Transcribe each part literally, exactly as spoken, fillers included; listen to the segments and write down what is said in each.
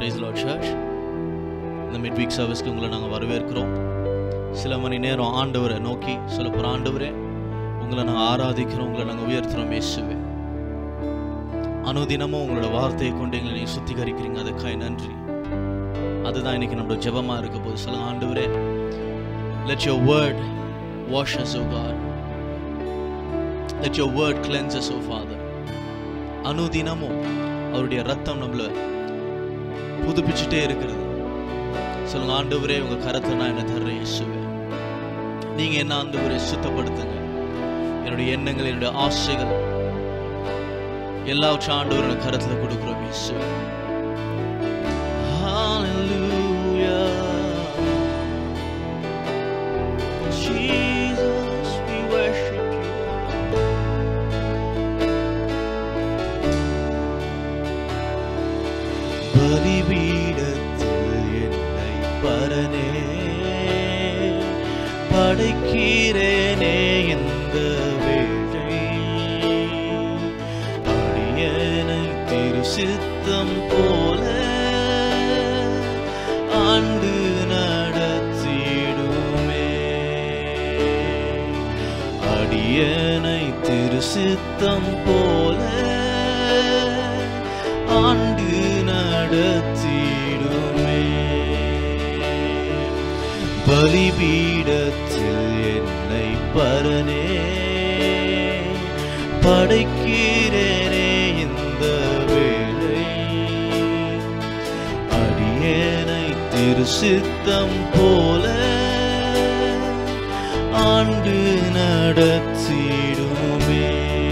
Praise the Lord Church. இந்த midweek சர்வீஸ்க்கு உங்களை நாங்கள் வரவேற்கிறோம். சில மணி நேரம் ஆண்டவரை நோக்கி சில புற ஆண்டவரே உங்களை நாங்கள் ஆராதிக்கிறோம், உங்களை நாங்கள் உயர்த்துறோம். இயேசுவே, அனுதினமும் உங்களோட வார்த்தையை கொண்டு எங்களை நீங்கள் சுத்திகரிக்கிறீங்க, அதுக்காக நன்றி. அதுதான் இன்னைக்கு நம்மளோட ஜெபமாக இருக்க போது. சொல்லுங்க, ஆண்டவரே, let your word wash us, O God. Let your word cleanse us, O Father. அனுதினமும் அவருடைய ரத்தம் நம்மளை புதுப்பிச்சுட்டே இருக்கிறது. சொல்லுங்க, ஆண்டவரே, உங்க கரத்தை நான் என்ன தர்றேன். இயேசுவே, நீங்க என்ன ஆண்டவரே சுத்தப்படுத்துங்க. என்னுடைய எண்ணங்கள், என்னுடைய ஆசைகள் எல்லாவற்றையும் ஆண்டவரோட கரத்துல கொடுக்கிறோம். இயேசுவே, ஹalleluya. Jesus, we worship you. பலிபீடத்தில் என்னை பரனே படைக்கிறேனே இந்த வேளை, அடியேனை திரு சித்தம் போல ஆண்டு நடத்திடுமே. அடியேனை திரு சித்தம் போல ஆண்டு நடத்திடுமே. பலிபீடத்தில் என்னை பரனே படைக்கிறேனே இந்த வேளை, அடியேனை திரு சித்தம் போல ஆண்டு நடத்திடுமே.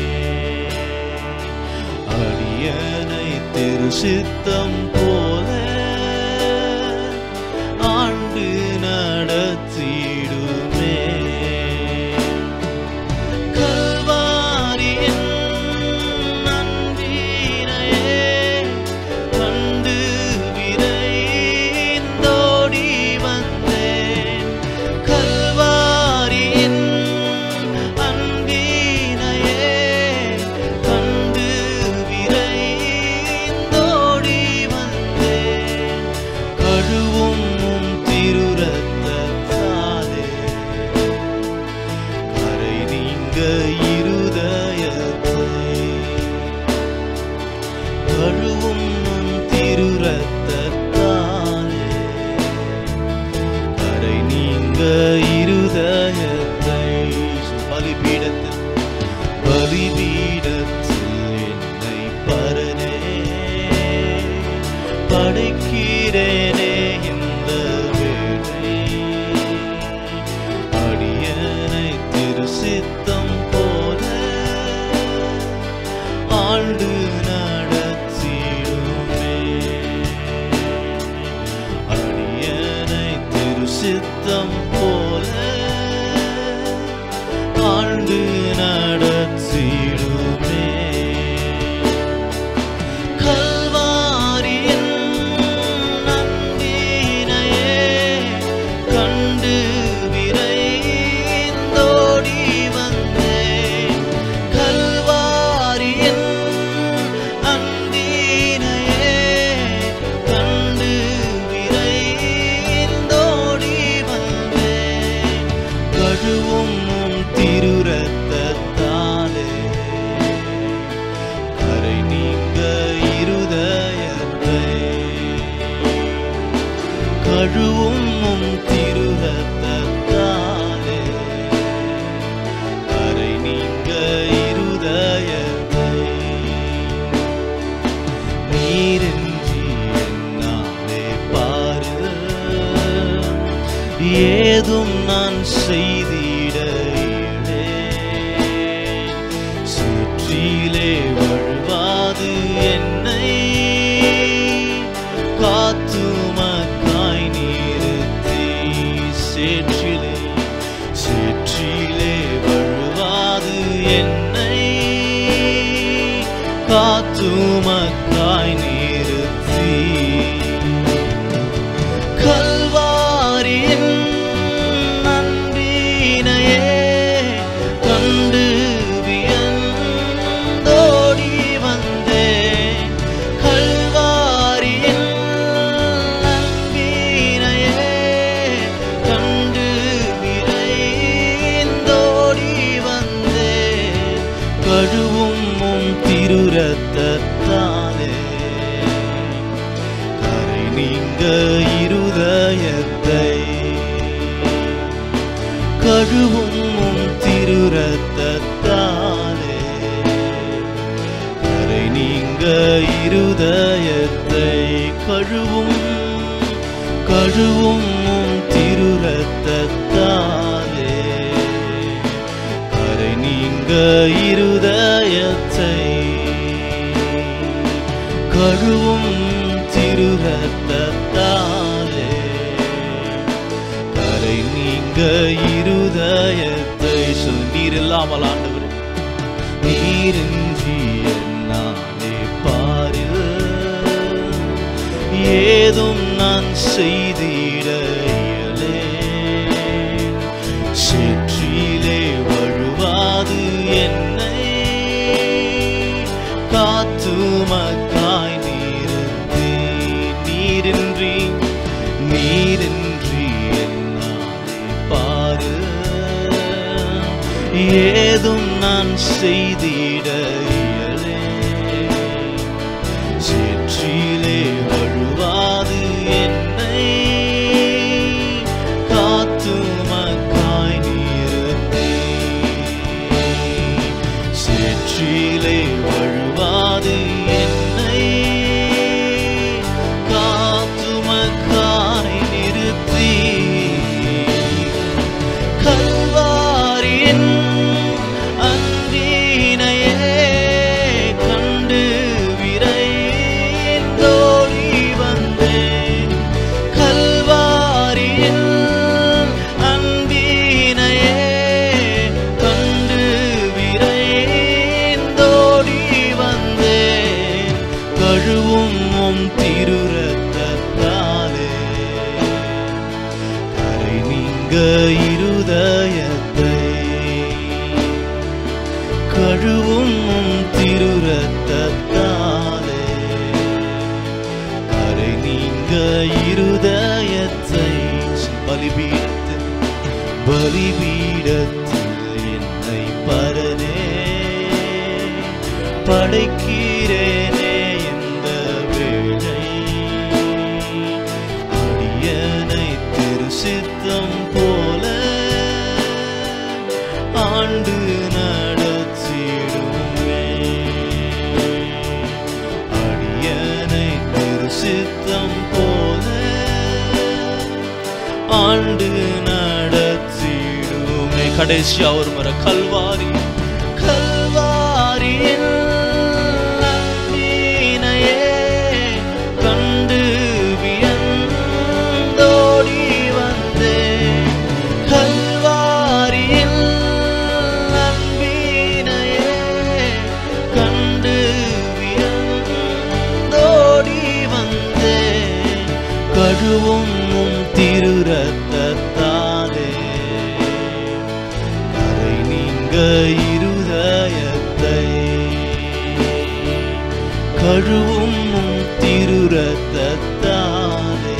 அடியேனை திரு சித்தம் போல ஆண்டு நடத்திடுமே. கல்வாரியின் நன்றினையே கண்டு விரைந்தோடி வந்தேன். கல்வாரியின் அன்பினையே கண்டு விரைந்தோடி வந்தேன். கழுவும் திருரத்தத்தாலே கரை நீங்க இருதயத்தை, கழுவும் திருரத்தத்தாலே கரை நீங்க இருதயத்தை. பலிபீடத்தில் பலிபீடத்தில் என்னை பரனே படைக்கிறேனே இந்த வேளை, அடியேனை திரு சித்தம் போல ஆண்டு நடத்திடுமே. அடியேனை திரு சித்தம் போல ஆண்டு நடத்திடுமே. கல்வாரியின் நன்றினையே கண்டு விரைந்தோடி வந்தேன். கல்வாரியின் அன்பினையே கண்டு விரைந்தோடி வந்தேன். கழுவும் திருரத்தத்தாலே கரை நீங்க இருதயத்தை, கழுவும் திருரத்தத்தாலே கரை நீங்க இருதயத்தை. நீரின்றி என்னாலே பாரு ஏதும் நான் செய்திட இழேன். சுற்றிலே வழுவாது என்னை காத்துமக்காய் நிறுத்தி, சேற்றிலே சேற்றிலே வழுவாது என்னை காத்துமக்காய் நிறுத்தி. கல்வாரியின் நன்றினையே கண்டு வியந்தோடி வந்தேன். கல்வாரியின் கழுவும் உம் திரு ரத்தத்தாலே கரை நீங்க இருதயத்தை கழுவும் உம் திரு ரத்தத்தாலே கரை நீங்க இருதயத்தை கழுவும் கழுவும் உம் திரு ரத்தத்தாலே கரை நீங்க இருதயத்தை கழுவும் திரு ரத்தத்தாலே கரை நீங்க இருதயத்தை சொல். நீர் இல்லாமல் ஆண்டவரே நீரின்றி என்னாலே பாரில் ஏதும் நான் செய்திட இயலேன். சேற்றிலே வழுவாது என்னை காத்துமக்காய் நீரின்றி நீரின்றி நீரின்றி என்னாலே பாரு ஏதும் நான் செய்திட இயலேன். சேற்றிலே வழுவாது என்னை காத்துமக்காய் நீரின்றி சேற்றிலே வழுவாது என்னை காத்துமக்காய் நிறுத்தி கல்வாரியின் அன்பினையே கண்டு விரைந்தோடி வந்தேன். கல்வாரியின் அன்பினையே கண்டு விரைந்தோடி வந்தேன். கழுவும் உம் திரு ரத்தத்தாலே கரை நீங்க இருதயத்தை கழுவும் உம் திரு ரத்தத்தாலே கரை நீங்க இருதயத்தை பலிபீடத்தில் பலிபீடத்தில் என்னை பரனே படைக்கிறேனே இந்த வேளை அடியனை திரு சித்தம் போல ஆண்டு நடத்திடுமே. அடியனை திரு சித்தம் போல ஆண்டு நடத்திடுமே. கடைசியா ஒரு முறை கல்வாரி கல்வாரியின் அன்பினையே கண்டு வியந்தோடி வந்தேன். கல்வாரியின் அன்பினையே கண்டு வியந்தோடி வந்தேன். கழுவும் உம் திரு ரத்தத்தாலே கரை நீங்க இருதயத்தை கழுவும் உம் திரு ரத்தத்தாலே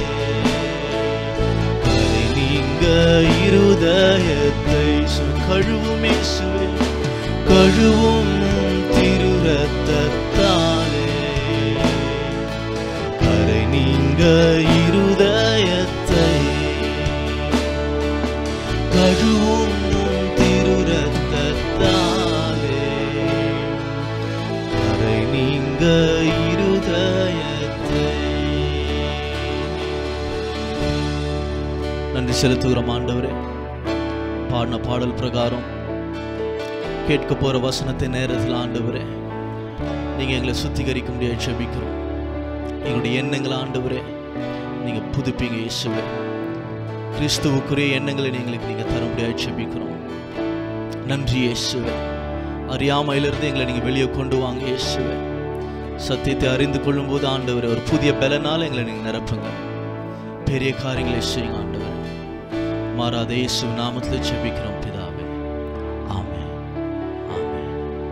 கரை நீங்க இருதயத்தை கழுவும் இயேசுவே கழுவும் உம் திரு ரத்தத்தாலே கரை நீங்க இருதயத்தை கழுவும் உம் திரு ரத்தத்தாலே கரை நீங்க இருதயத்தை. நன்றி செலுத்துகிறோம் ஆண்டவரே. பாடின பாடல் பிரகாரம் கேட்க போற வசனத்தை நேரத்தில் ஆண்டவரே நீங்க எங்களை சுத்திகரிக்க முடியாது ஜெபிக்கிறோம். எங்களுடைய எண்ணங்களை ஆண்டவரே நீங்க புதுப்பிங்க இயேசுவே. கிறிஸ்துவுக்குரிய எண்ணங்களை எங்களுக்கு நீங்க தர முடியாது ஜெபிக்கிறோம். நன்றி இயேசுவே. அறியாமையிலிருந்து எங்களை நீங்க வெளியே கொண்டு வாங்க இயேசுவே. சத்தியத்தை அறிந்து கொள்ளும் போது ஆண்டவரே ஒரு புதிய பலனால எங்களை நீங்க நிரப்புங்க. பெரிய காரியங்களை செய்யுங்க ஆண்டவரே. மாறாத இயேசு நாமத்தில் ஜெபிக்கிறோம் பிதாவே. ஆமென் ஆமென்.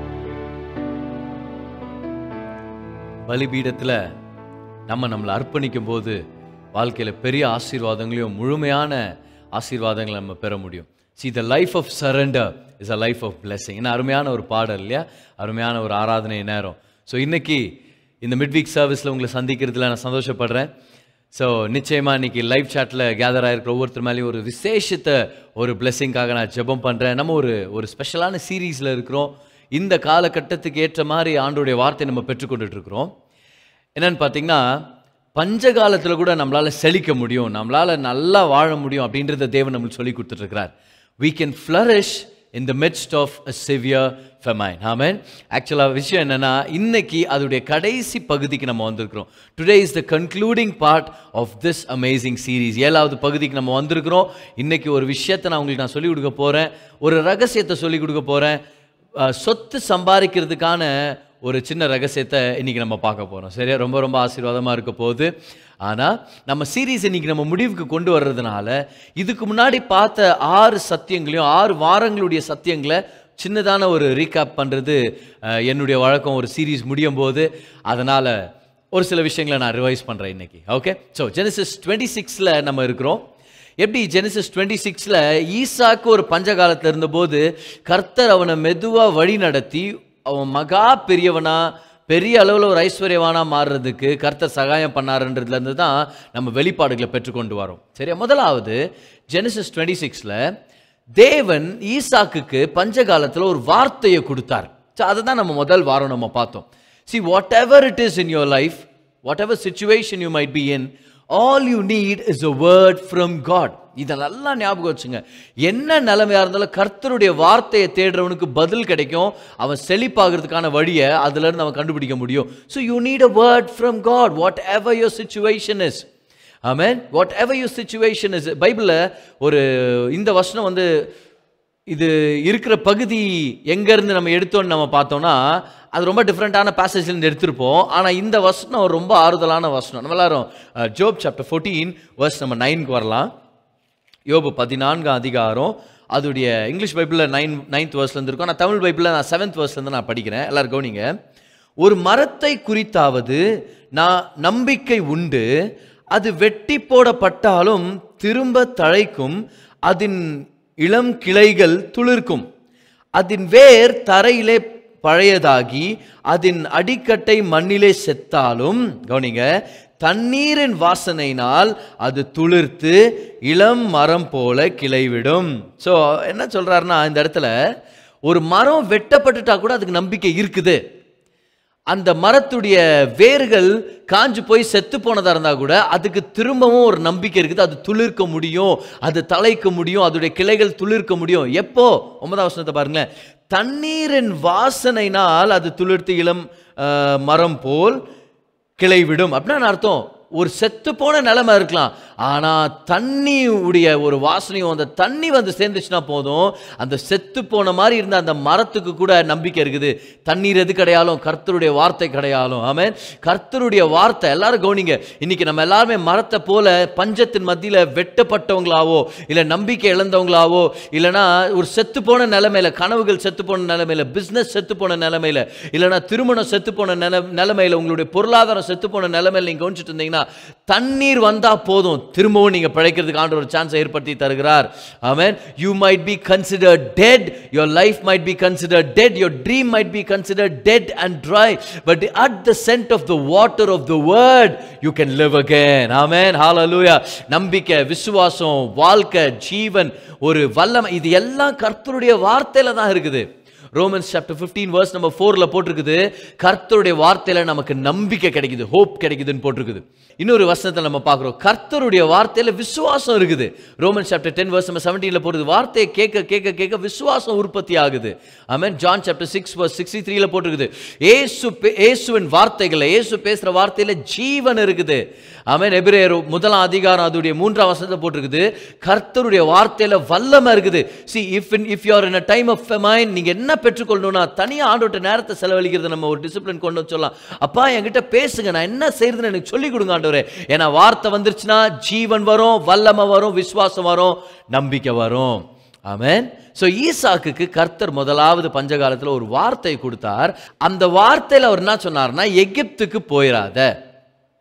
பலிபீடத்தில் நம்ம நம்மளை அர்ப்பணிக்கும் போது வாழ்க்கையில் பெரிய ஆசீர்வாதங்களையும் முழுமையான ஆசீர்வாதங்களை நம்ம பெற முடியும். See, the life of surrender is a life of blessing. என்ன அருமையான ஒரு பாடல் இல்லையா, அருமையான ஒரு ஆராதனை நேரம். ஸோ இன்னைக்கு இந்த மிட் வீக் சர்வீஸில் உங்களை சந்திக்கிறதுல நான் சந்தோஷப்படுறேன். ஸோ நிச்சயமாக இன்னைக்கு லைவ் சாட்டில் கேதர் ஆகிருக்கிற ஒவ்வொருத்தர் மேலேயும் ஒரு விசேஷத்தை ஒரு பிளெஸ்ஸிங்காக நான் ஜெபம் பண்ணுறேன். நம்ம ஒரு ஒரு ஸ்பெஷலான சீரீஸில் இருக்கிறோம். இந்த காலகட்டத்துக்கு ஏற்ற மாதிரி ஆண்டோடைய வார்த்தை நம்ம பெற்றுக்கொண்டுட்டு இருக்கிறோம். என்னன்னு பார்த்தீங்கன்னா, பஞ்சகாலத்தில் கூட நம்மளால் செழிக்க முடியும், நம்மளால் நல்லா வாழ முடியும் அப்படின்றத தேவன் நம்மளுக்கு சொல்லி கொடுத்துட்ருக்கிறார். We can flourish in the midst of a severe famine. Amen. ஆக்சுவலாக விஷயம் என்னென்னா, இன்னைக்கு அதோடைய கடைசி பகுதிக்கு நம்ம வந்திருக்கிறோம். Today is the concluding part of this amazing series. ஏழாவது பகுதிக்கு நம்ம வந்திருக்கிறோம். இன்னைக்கு ஒரு விஷயத்தை நான் உங்களுக்கு நான் சொல்லிக் கொடுக்க போகிறேன், ஒரு ரகசியத்தை சொல்லிக் கொடுக்க போகிறேன். சொத்து சம்பாதிக்கிறதுக்கான ஒரு சின்ன ரகசியத்தை இன்றைக்கி நம்ம பார்க்க போகிறோம். சரியா, ரொம்ப ரொம்ப ஆசீர்வாதமாக இருக்க போகுது. ஆனால் நம்ம சீரீஸ் இன்றைக்கி நம்ம முடிவுக்கு கொண்டு வர்றதுனால இதுக்கு முன்னாடி பார்த்த ஆறு சத்தியங்களையும் ஆறு வாரங்களுடைய சத்தியங்களை சின்னதான ஒரு ரீகேப் பண்ணுறது என்னுடைய வழக்கம் ஒரு சீரீஸ் முடியும் போது. அதனால் ஒரு சில விஷயங்களை நான் ரிவைஸ் பண்ணுறேன் இன்றைக்கி. ஓகே, ஸோ ஜெனசிஸ் டுவெண்ட்டி சிக்ஸில் நம்ம இருக்கிறோம். எப்படி ஜெனசிஸ் டுவெண்ட்டி சிக்ஸில் ஈசாக்கு ஒரு பஞ்சகாலத்தில் இருந்தபோது கர்த்தர் அவனை மெதுவாக வழி நடத்தி அவன் மகா பெரியவனா பெரிய அளவில் ஒரு ஐஸ்வர்யவானா மாறுறதுக்கு கர்த்தர் சகாயம் பண்ணாருன்றதுலேருந்து தான் நம்ம வெளிப்பாடுகளை பெற்றுக்கொண்டு வரோம். சரியா, முதலாவது ஜெனசிஸ் டுவெண்ட்டி சிக்ஸில் தேவன் ஈசாக்குக்கு பஞ்சகாலத்தில் ஒரு வார்த்தையை கொடுத்தார். ஸோ அதை தான் நம்ம முதல் வாரம் நம்ம பார்த்தோம். See, whatever it is in your life, whatever situation you might be in, all you need is a word from God. இதை நல்லா ஞாபகம் வச்சுங்க. என்ன நிலைமையா இருந்தாலும் கர்த்தருடைய வார்த்தையை தேடுறவனுக்கு பதில் கிடைக்கும். அவன் செழிப்பாகிறதுக்கான வழியை அதுல இருந்து அவன் கண்டுபிடிக்க முடியும். So you need a word from God, whatever your situation is. Amen. Whatever your situation is. பைபிள்ல ஒரு இந்த வசனம் வந்து இது இருக்கிற பகுதி எங்கேருந்து நம்ம எடுத்தோன்னு நம்ம பார்த்தோம்னா அது ரொம்ப டிஃப்ரெண்ட்டான பேசேஜ்லேருந்து எடுத்திருப்போம். ஆனால் இந்த வசனம் ரொம்ப ஆறுதலான வசனம். நம்ம எல்லாரும் ஜோப் சாப்டர் ஃபோர்டீன் வர்ஸ் நம்ம நைனுக்கு வரலாம். யோபு பதினான்காம் அதிகாரம், அதோடைய இங்கிலீஷ் பைபிளில் நைன் நைன்த் வேர்ஸ்லேருந்து இருக்கும். நான் தமிழ் பைபிளில் நான் செவன்த் வேர்ஸ்லேருந்து நான் படிக்கிறேன். எல்லாரும் கவனிங்க. ஒரு மரத்தை குறித்தாவது நான் நம்பிக்கை உண்டு, அது வெட்டி போடப்பட்டாலும் திரும்ப தழைக்கும், அதன் இளம் கிளைகள் துளிர்க்கும், அதன் வேர் தரையிலே பழையதாகி அதன் அடிக்கட்டை மண்ணிலே செத்தாலும், கவனிங்க, தண்ணீரின் வாசனையினால் அது துளிர்த்து இளம் மரம் போல கிளைவிடும். ஸோ என்ன சொல்றாருன்னா, இந்த இடத்துல ஒரு மரம் வெட்டப்பட்டுட்டா கூட அதுக்கு நம்பிக்கை இருக்குது. அந்த மரத்துடைய வேர்கள் காஞ்சு போய் செத்து போனதா இருந்தா கூட அதுக்கு திரும்பவும் ஒரு நம்பிக்கை இருக்குது. அது துளிர்க்க முடியும், அது தலைக்க முடியும், அதோடைய கிளைகள் துளிர்க்க முடியும். எப்போ? ஒன்பதாம் வசனத்தை பாருங்களேன். தண்ணீரின் வாசனைனால் அது துளிர்த்து இளம் மரம் போல் கிளைவிடும். அப்படின்னா அர்த்தம், ஒரு செத்து போன நிலைமை இருக்கலாம், ஆனா தண்ணி உடைய ஒரு வாசனையும் அந்த தண்ணி வந்து சேர்ந்துச்சுன்னா போதும், அந்த செத்து போன மாதிரி இருந்த அந்த மரத்துக்கு கூட நம்பிக்கை இருக்குது. தண்ணீர் எது கிடையாலும் கர்த்தருடைய வார்த்தை கிடையாலும். ஆமென். கர்த்தருடைய வார்த்தை. எல்லாரும் கவனிங்க. இன்னைக்கு நம்ம எல்லாருமே மரத்தை போல பஞ்சத்தின் மத்தியில வெட்டப்பட்டவங்களாவோ இல்ல நம்பிக்கை இழந்தவங்களாவோ இல்லைன்னா ஒரு செத்து போன நிலைமையில, கனவுகள் செத்து போன நிலைமையில, பிசினஸ் செத்து போன நிலைமையில, இல்லைன்னா திருமணம் செத்து போன நிலைமையில, உங்களுடைய பொருளாதாரம் செத்து போன நிலைமையில நீங்க கவனிச்சுட்டு இருந்தீங்கன்னா தண்ணீர் வந்தா போதும், திரும்பவும் நீங்க பிழைக்கிறதுக்கு ஆண்டவர் ஒரு சான்ஸ் ஏற்படுத்தி தருகிறார். ஆமென். You might be considered dead, your life might be considered dead, your dream might be considered dead and dry, but at the scent of the water of the word you can live again. Amen. Hallelujah. நம்பிக்கை, விசுவாசம், வாழ்க்கை, ஜீவன், ஒரு வல்லமை, இது எல்லாம் கர்த்தருடைய வார்த்தையில தான் இருக்குது. Romans chapter fifteen verse number four ல போட்டிருக்குது, கர்த்தருடைய வார்த்தையில நமக்கு நம்பிக்கை கிடைக்குது, ஹோப் கிடைக்குதுன்னு போட்டிருக்குது. இன்னொரு வசனத்தை நம்ம பார்க்கிறோம், கர்த்தருடைய வார்த்தையில விசுவாசம் இருக்குது. Romans chapter ten verse number seventeen ல போடுது, வார்த்தையை கேட்க கேட்க கேட்க விசுவாசம் உற்பத்தி ஆகுது. Amen. John chapter six verse sixty-three ல போட்டிருக்குது, இயேசு இயேசுவின் வார்த்தைகளை, இயேசு பேசுற வார்த்தையில ஜீவன் இருக்குது. ஆமென். எபிரேயர் முதலாம் அதிகாரம் அதோடைய மூன்றாம் வசனத்தை போட்டிருக்குது, கர்த்தருடைய வார்த்தையில வல்லமை இருக்குது. See, if in, if you are in a time of famine, நீங்க என்ன பெற்றுக்கொள்ளணும்னா தனியா ஆண்டோட்ட நேரத்தை செலவழிக்கிறது நம்ம ஒரு டிசிப்ளின் கொண்டு சொல்லலாம். அப்பா என்கிட்ட பேசுங்க, நான் என்ன செய்யறதுன்னு எனக்கு சொல்லி கொடுங்க ஆண்டவரே. ஏன்னா வார்த்தை வந்துருச்சுன்னா ஜீவன் வரும், வல்லமை வரும், விசுவாசம் வரும், நம்பிக்கை வரும். ஆமென். சோ ஈசாக்குக்கு கர்த்தர் முதலாவது பஞ்சகாலத்துல ஒரு வார்த்தை கொடுத்தார். அந்த வார்த்தையில அவர் என்ன சொன்னார்னா, எகிப்துக்கு போயிராத,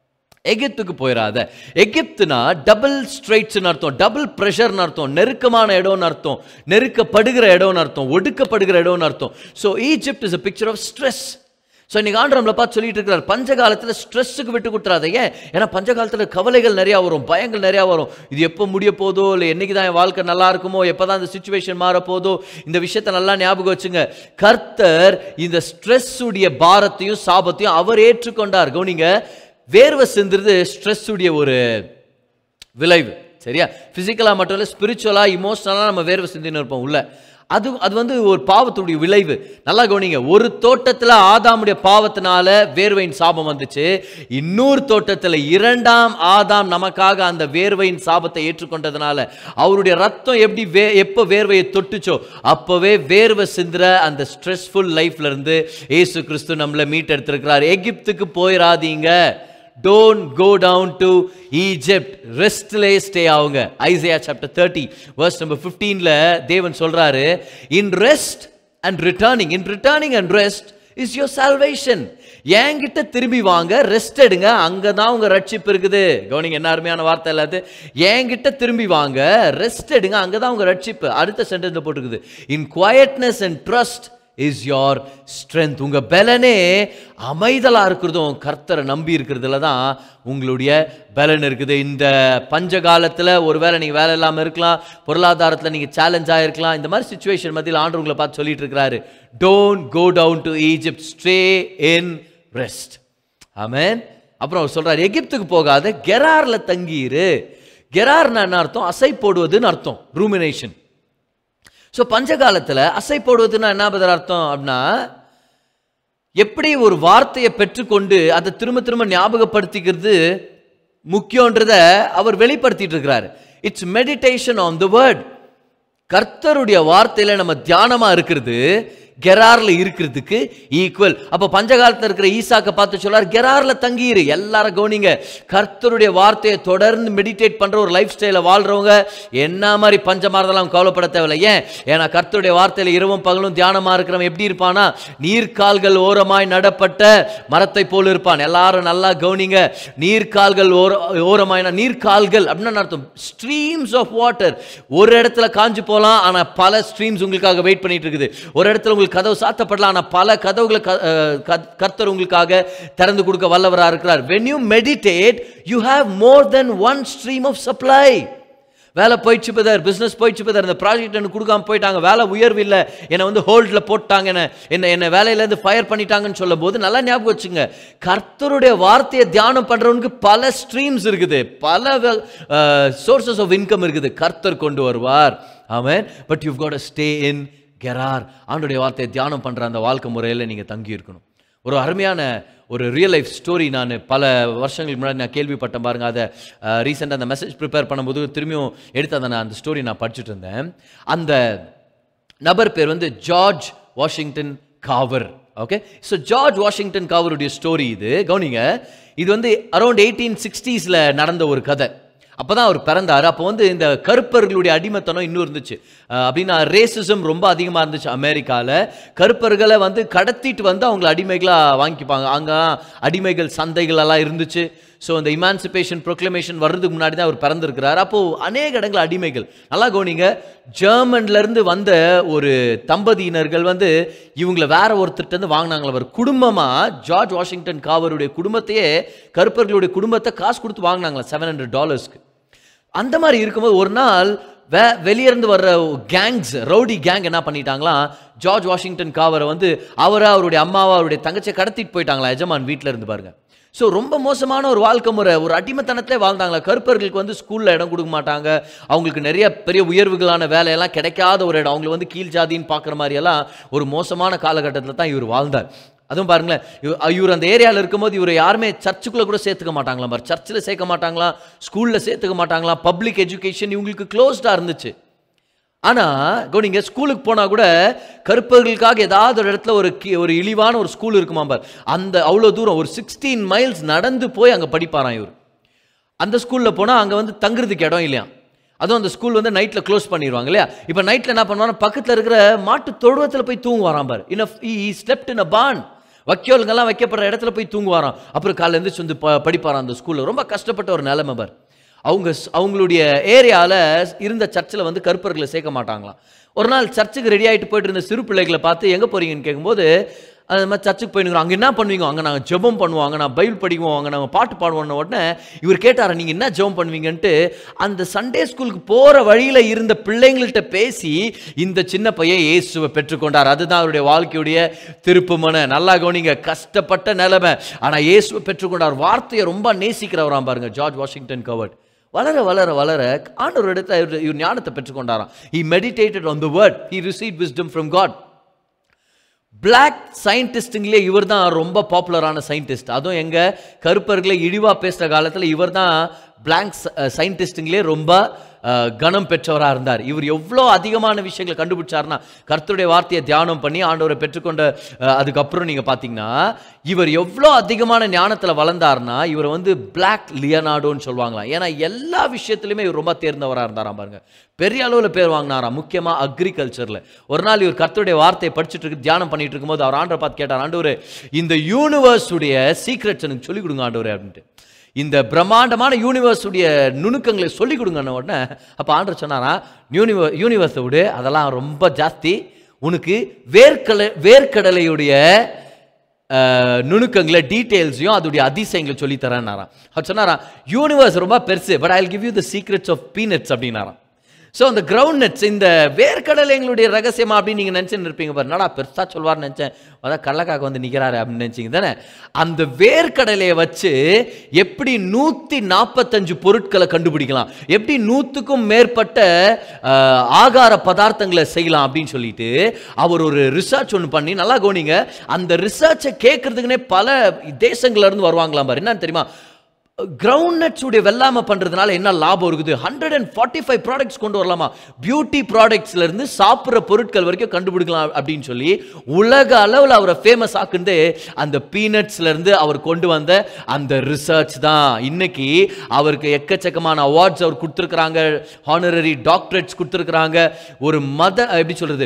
எகிப்துக்கு போயிடாத. எகிப்துனா டபுள் ஸ்ட்ரைட்ஸ்னு அர்த்தம், டபுள் ப்ரெஷர்னு அர்த்தம், நெருக்கமான இடம்னு அர்த்தம், நெருக்கப்படுகிற இடம்னு அர்த்தம், ஒடுக்கப்படுகிற இடம்னு அர்த்தம். So Egypt is a picture of stress. So இன்னைக்கு ஆண்டவர் நம்மளை பார்த்து சொல்லிட்டு இருக்கிறார், பஞ்ச காலத்தில் ஸ்ட்ரெஸ்ஸுக்கு விட்டு கொடுத்துறாத. ஏன்? ஏன்னா பஞ்ச காலத்தில் கவலைகள் நிறையா வரும், பயங்கள் நிறையா வரும். இது எப்போ முடிய போதோ, இல்லை என்னைக்கு தான் என் வாழ்க்கை நல்லா இருக்குமோ, எப்போ தான் இந்த சுச்சுவேஷன் மாற போதோ. இந்த விஷயத்தை நல்லா ஞாபகம் வச்சுங்க. கர்த்தர் இந்த ஸ்ட்ரெஸ் உடைய பாரத்தையும் சாபத்தையும் அவர் ஏற்றுக்கொண்டார். கவனிங்க, வேர்வை சிந்துறது ஸ்ட்ரெஸ் உடைய ஒரு விளைவு. சரியா? பிசிக்கலாக மட்டும் இல்லை, ஸ்பிரிச்சுவலாக இமோஷனலாக நம்ம வேர்வை சிந்தின்னு இருப்போம் உள்ள. அது அது வந்து ஒரு பாவத்துடைய விளைவு. நல்லா கவனிங்க, ஒரு தோட்டத்தில் ஆதாமுடைய பாவத்தினால வேர்வையின் சாபம் வந்துச்சு. இன்னொரு தோட்டத்தில் இரண்டாம் ஆதாம் நமக்காக அந்த வேர்வையின் சாபத்தை ஏற்றுக்கொண்டதுனால அவருடைய ரத்தம் எப்படி வே எப்போ வேர்வையை தொட்டுச்சோ அப்போவே வேர்வை சிந்துற அந்த ஸ்ட்ரெஸ்ஃபுல் லைஃப்ல இருந்து இயேசு கிறிஸ்து நம்மளை மீட்டெடுத்திருக்கிறார். எகிப்துக்கு போயிடாதீங்க. Don't go down to Egypt. ரெஸ்ட்லே ஸ்டே ஆகுங்க. Isaiah chapter thirty verse number fifteen ல தேவன் சொல்றாரு, in rest and returning, in returning and rest is your salvation. என்கிட்ட திரும்பி வாங்க, ரெஸ்ட் எடுங்க, அங்கதான் உங்க ரட்சிப்பு இருக்குது. கவனிங்க, என்ன அருமையான வார்த்தை இல்லாது. என்கிட்ட திரும்பி வாங்க, ரெஸ்ட் எடுங்க, அங்கதான் உங்க ரட்சிப்பு. அடுத்த சென்டென்ஸ்ல போட்டுருக்குது, in quietness and trust is your strength. உங்க பலனே அமைதலா இருக்கிறதும் கர்த்தரை நம்பி இருக்கிறதுல தான் உங்களுடைய பலன் இருக்குது. இந்த பஞ்ச காலத்துல ஒருவேளை நீங்க வேலை இல்லாம இருக்கலாம், பொருளாதாரத்துல நீங்க சேலஞ்ச் ஆயிருக்கலாம். இந்த மாதிரி சிச்சுவேஷன் மத்தியில் ஆண்டவர் உங்களை பார்த்து சொல்லிட்டு இருக்கிறாரு, don't go down to Egypt, stay in rest. ஆமென். அப்புறம் அவர் சொல்றாரு, எகிப்துக்கு போகாத, கெரார்ல தங்கியிரு. கெரார்னா என்ன அர்த்தம்? அசை போடுவதுன்னு அர்த்தம், ரூமினேஷன். ஸோ பஞ்ச காலத்தில் அசை போடுவதுன்னா என்ன பதில் அர்த்தம் அப்படின்னா, எப்படி ஒரு வார்த்தையை பெற்றுக்கொண்டு அதை திரும்ப திரும்ப ஞாபகப்படுத்திக்கிறது முக்கியன்றத அவர் வெளிப்படுத்திட்டு இருக்கிறார். It's meditation on the word. கர்த்தருடைய வார்த்தையில நம்ம தியானமா இருக்கிறது கெரார்ல இருக்கிறதுக்கு ஈக்குவல். அப்ப பஞ்சகாலத்தில் இருக்கிற ஈசாக்க பார்த்து சொல்றார், கெரார்ல தங்கியிரு. எல்லாரும் கவனிங்க, கர்த்தருடைய வார்த்தையை தொடர்ந்து மெடிடேட் பண்ற ஒரு லைஃப் ஸ்டைல வாழ்றவங்க என்ன மாதிரி பஞ்சமாரதெல்லாம் கவலைப்பட தேவையில்லை. ஏன்? ஏன்னா கர்த்தருடைய வார்த்தையில இரவும் பகலும் தியானமா இருக்கிறவன் எப்படி இருப்பானா, நீர்கால்கள் ஓரமாய் நடப்பட்ட மரத்தை போல இருப்பான். எல்லாரும் நல்லா கவனிங்க, நீர்கால்கள் ஓர ஓரமாய் நீர்கால்கள் அப்படின்னு அர்த்தம், ஸ்ட்ரீம்ஸ் ஆஃப் வாட்டர். ஒரு இடத்துல காஞ்சு போலாம், ஆனா பல ஸ்ட்ரீம்ஸ் உங்களுக்காக வெயிட் பண்ணிட்டு இருக்குது. ஒரு இடத்துல கதவு சாத்தப்படலாம், ஆனா பல கதவுகளை கர்த்தர் உங்களுக்காக திறந்து கொடுக்க வல்லவரா இருக்கிறார். when you meditate you have more than one stream of supply. வேலை போயிடுச்சு பதர், பிசினஸ் போயிடுச்சு பதர், இந்த ப்ராஜெக்ட் எனக்கு கொடுக்காம போயிட்டாங்க, வேலை உயர்வு இல்லை, என்னை வந்து ஹோல்ட்ல போட்டாங்க, என்ன என்ன வேலையிலேருந்து ஃபயர் பண்ணிட்டாங்கன்னு சொல்லும் போது நல்லா ஞாபகம் வச்சுங்க, கர்த்தருடைய வார்த்தையை தியானம் பண்றவனுக்கு பல ஸ்ட்ரீம்ஸ் இருக்குது, பல சோர்சஸ் ஆஃப் இன்கம் இருக்குது, கர்த்தர் கொண்டு வருவார். Amen. But you've got to stay in Gerar. ஆண்டவருடைய வார்த்தையை தியானம் பண்ற அந்த வாழ்க்கை முறையில் நீங்க தங்கி இருக்கணும். ஒரு அருமையான ஒரு ரியல் லைஃப் ஸ்டோரி நான் பல வருஷங்களுக்கு முன்னாடி நான் கேள்விப்பட்டேன் பாருங்க. அதை ரீசெண்டாக அந்த மெசேஜ் ப்ரிப்பேர் பண்ணும்போது திரும்பியும் எடுத்து அதை நான் அந்த ஸ்டோரி நான் படிச்சுட்டு இருந்தேன். அந்த நபர் பேர் வந்து George Washington Carver. Okay, so George Washington காவருடைய ஸ்டோரி இது. கவனிங்க, இது வந்து அரௌண்ட் எயிட்டீன் சிக்ஸ்டீஸ்ல நடந்த ஒரு கதை. அப்போதான் அவர் பிறந்தார். அப்போ வந்து இந்த கருப்பர்களுடைய அடிமைத்தனம் இன்னும் இருந்துச்சு. அப்படின்னா ரேசிசம் ரொம்ப அதிகமாக இருந்துச்சு அமெரிக்காவில். கருப்பர்களை வந்து கடத்திட்டு வந்து அவங்கள அடிமைகளாக வாங்கிப்பாங்க. அங்கே அடிமைகள் சந்தைகள் எல்லாம் இருந்துச்சு. ஸோ இந்த இமான்சிபேஷன் ப்ரொக்ளமேஷன் வர்றதுக்கு முன்னாடி தான் அவர் பிறந்திருக்கிறார். அப்போது அநேக இடங்கள் அடிமைகள். நல்லா கவனிங்க, ஜெர்மன்லேருந்து வந்த ஒரு தம்பதியினர்கள் வந்து இவங்களை வேற ஒருத்தர்கிட்ட இருந்து வாங்கினாங்களா. அவர் குடும்பமாக ஜார்ஜ் வாஷிங்டன் காவருடைய குடும்பத்தையே, கருப்பர்களுடைய குடும்பத்தை காசு கொடுத்து வாங்கினாங்களா செவன் ஹண்ட்ரட் டாலர்ஸ்க்கு. அந்த மாதிரி இருக்கும்போது ஒரு நாள் வே வெளியிருந்து வர்ற கேங்ஸ், ரவுடி கேங் என்ன பண்ணிட்டாங்களா, ஜார்ஜ் வாஷிங்டன் காவரை வந்து அவரை, அவருடைய அம்மாவை, அவருடைய தங்கச்சியை கடத்திட்டு போயிட்டாங்களா எஜமான் வீட்டில் இருந்து பாருங்க. ஸோ ரொம்ப மோசமான ஒரு வாழ்க்கை முறை, ஒரு அடிமைத்தனத்திலே வாழ்ந்தாங்களா. கருப்பர்களுக்கு வந்து ஸ்கூலில் இடம் கொடுக்க மாட்டாங்க, அவங்களுக்கு நிறைய பெரிய உயர்வுகளான வேலையெல்லாம் கிடைக்காத ஒரு இடம், அவங்களை வந்து கீழ் ஜாதின்னு பார்க்குற மாதிரியெல்லாம் ஒரு மோசமான காலகட்டத்தில் தான் இவர் வாழ்ந்தார். அதுவும் பாருங்களேன், இவர் அந்த ஏரியாவில் இருக்கும்போது இவர் யாருமே சர்ச்சுக்குள்ளே கூட சேர்த்துக்க மாட்டாங்களா, மாதிரி சர்ச்சில் சேர்க்க மாட்டாங்களா, ஸ்கூலில் சேர்த்துக்க மாட்டாங்களா, பப்ளிக் எஜுகேஷன் இவங்களுக்கு க்ளோஸ்டாக இருந்துச்சு. ஆனால் கவனிங்க, ஸ்கூலுக்கு போனால் கூட கருப்பர்களுக்காக ஏதாவது ஒரு இடத்துல ஒரு ஒரு இழிவான ஒரு ஸ்கூல் இருக்குமா பார், அந்த அவ்வளோ தூரம் ஒரு சிக்ஸ்டீன் மைல்ஸ் நடந்து போய் அங்கே படிப்பாராம் இவர். அந்த ஸ்கூலில் போனால் அங்கே வந்து தங்குறதுக்கு இடம் இல்லையா, அதுவும் அந்த ஸ்கூல் வந்து நைட்டில் க்ளோஸ் பண்ணிடுவாங்க இல்லையா. இப்போ நைட்டில் என்ன பண்ணுவாங்க, பக்கத்தில் இருக்கிற மாட்டு தொழுவத்தில் போய் தூங்குவாராம் பார். In he slept in a barn. வக்கியோலுங்கெல்லாம் வைக்கப்படுற இடத்துல போய் தூங்குவாராம். அப்புறம் காலையில் எழுந்திரிச்சு வந்து ப படிப்பாராம் அந்த ஸ்கூலில். ரொம்ப கஷ்டப்பட்ட ஒரு நிலைமை பார். அவங்க அவங்களுடைய ஏரியாவில் இருந்த சர்ச்சில் வந்து கருப்பர்களை சேர்க்க மாட்டாங்களாம். ஒரு நாள் சர்ச்சுக்கு ரெடி ஆகிட்டு போயிட்டு இருந்த சிறு பிள்ளைகளை பார்த்து எங்கே போகிறீங்கன்னு கேட்கும்போது, அது மாதிரி சர்ச்சுக்கு போயிருக்கிறோம். அங்கே என்ன பண்ணுவீங்க? அங்கே நாங்கள் ஜெபம் பண்ணுவோம், அங்கே நான் பைபிள் படிக்குவோம், அங்கே நாங்கள் பாட்டு பாடுவோம்னு உடனே இவர் கேட்டார், நீங்கள் என்ன ஜெபம் பண்ணுவீங்கன்ட்டு. அந்த சண்டே ஸ்கூலுக்கு போகிற வழியில் இருந்த பிள்ளைங்கள்ட்ட பேசி இந்த சின்ன பையன் இயேசுவை பெற்றுக்கொண்டார். அதுதான் அவருடைய வாழ்க்கையுடைய திருப்புமனை. நல்லா கவனிங்க, கஷ்டப்பட்ட நிலைமை, ஆனால் இயேசுவை பெற்றுக்கொண்டார். வார்த்தையை ரொம்ப நேசிக்கிறவராம் பாருங்க ஜார்ஜ் வாஷிங்டன் கவர்ட். வளர வளர வளர ஆண்டவர் இடத்துல இவர் ஞானத்தை பெற்றுக்கொண்டாராம். He meditated on the word. He received wisdom from God. Black சயின்டிஸ்டுங்களே இவர் தான் ரொம்ப பாப்புலரான சயின்டிஸ்ட். அதுவும் எங்கள் கருப்பர்களை இழிவாக பேசுகிற காலத்தில் இவர் தான் பிளாக் சயின்டிஸ்டுங்களே ரொம்ப கனம் பெற்றவராக இருந்தார். இவர் எவ்வளோ அதிகமான விஷயங்களை கண்டுபிடிச்சார்னா, கர்த்தருடைய வார்த்தையை தியானம் பண்ணி ஆண்டவரை பெற்றுக்கொண்ட அதுக்கப்புறம் நீங்கள் பார்த்தீங்கன்னா இவர் எவ்வளோ அதிகமான ஞானத்தில் வளர்ந்தார்னா, இவர் வந்து பிளாக் லியனார்டோன்னு சொல்லுவாங்களாம். ஏன்னா எல்லா விஷயத்துலையுமே இவர் ரொம்ப தேர்ந்தவராக இருந்தாராம் பாருங்க. பெரிய அளவில் பேர் வாங்கினாராம், முக்கியமாக அக்ரிகல்ச்சரில். ஒரு நாள் இவர் கர்த்தருடைய வார்த்தையை படிச்சுட்டு இருக்கு, தியானம் பண்ணிட்டு இருக்கும்போது அவர் ஆண்டவரை பார்த்து கேட்டார், ஆண்டவரே இந்த யூனிவர்ஸுடைய சீக்ரெட்ஸ் எனக்கு சொல்லிக் கொடுங்க ஆண்டவரே அப்படின்ட்டு. இந்த பிரம்மாண்டமான யூனிவர்ஸுடைய நுணுக்கங்களை சொல்லிக் கொடுங்கன்னு உடனே அப்போ ஆண்டவர் சொன்னாரா, யூனிவர் யூனிவர்ஸை விடு, அதெல்லாம் ரொம்ப ஜாஸ்தி, உனக்கு வேர்க்கடலை வேர்க்கடலையுடைய நுணுக்கங்களை டீட்டெயில்ஸையும் அதோடைய அதிசயங்களை சொல்லி தரேன்னாராம். அவர் சொன்னாரா, யூனிவர்ஸ் ரொம்ப பெருசு, but I will give you the secrets of peanuts அப்படின்னாராம். ஸோ அந்த கிரவுண்ட் நட்ஸ், இந்த வேர்க்கடலை எங்களுடைய ரகசியமா அப்படின்னு நீங்கள் நினச்சின்னு இருப்பீங்க பாரு. என்னடா பெருசாக சொல்வார்னு நினச்சேன், அதான் கடலக்காக வந்து நிற்கிறாரு அப்படின்னு நினச்சிங்க தானே. அந்த வேர்க்கடலையை வச்சு எப்படி நூற்றி நாற்பத்தஞ்சு பொருட்களை கண்டுபிடிக்கலாம், எப்படி நூற்றுக்கும் மேற்பட்ட ஆகார பதார்த்தங்களை செய்யலாம் அப்படின்னு சொல்லிட்டு அவர் ஒரு ரிசர்ச் ஒன்று பண்ணி, நல்லா கவனிங்க, அந்த ரிசர்ச்சை கேட்கறதுக்குன்னே பல தேசங்கள்ல இருந்து வருவாங்களாம் பாரு. என்னன்னு தெரியுமா, கிரவுண்ட் நட்ஸ் உடைய வெள்ளாமை பண்றதுனால என்ன லாபம் இருக்குது, hundred and forty five products கொண்டு வரலாமா, பியூட்டி ப்ராடக்ட்ஸ்ல இருந்து சாப்பிட்ற பொருட்கள் வரைக்கும் கண்டுபிடிக்கலாம் அப்படின்னு சொல்லி உலக அளவில் அவரை ஃபேமஸ் ஆக்குந்து அந்த பீனட்ஸ்ல இருந்து அவர் கொண்டு வந்த அந்த ரிசர்ச் தான். இன்னைக்கு அவருக்கு எக்கச்சக்கமான அவார்ட்ஸ் அவர் கொடுத்துருக்குறாங்க, ஹானரரி டாக்டரேட்ஸ் கொடுத்துருக்குறாங்க. ஒரு மத எப்படி சொல்றது,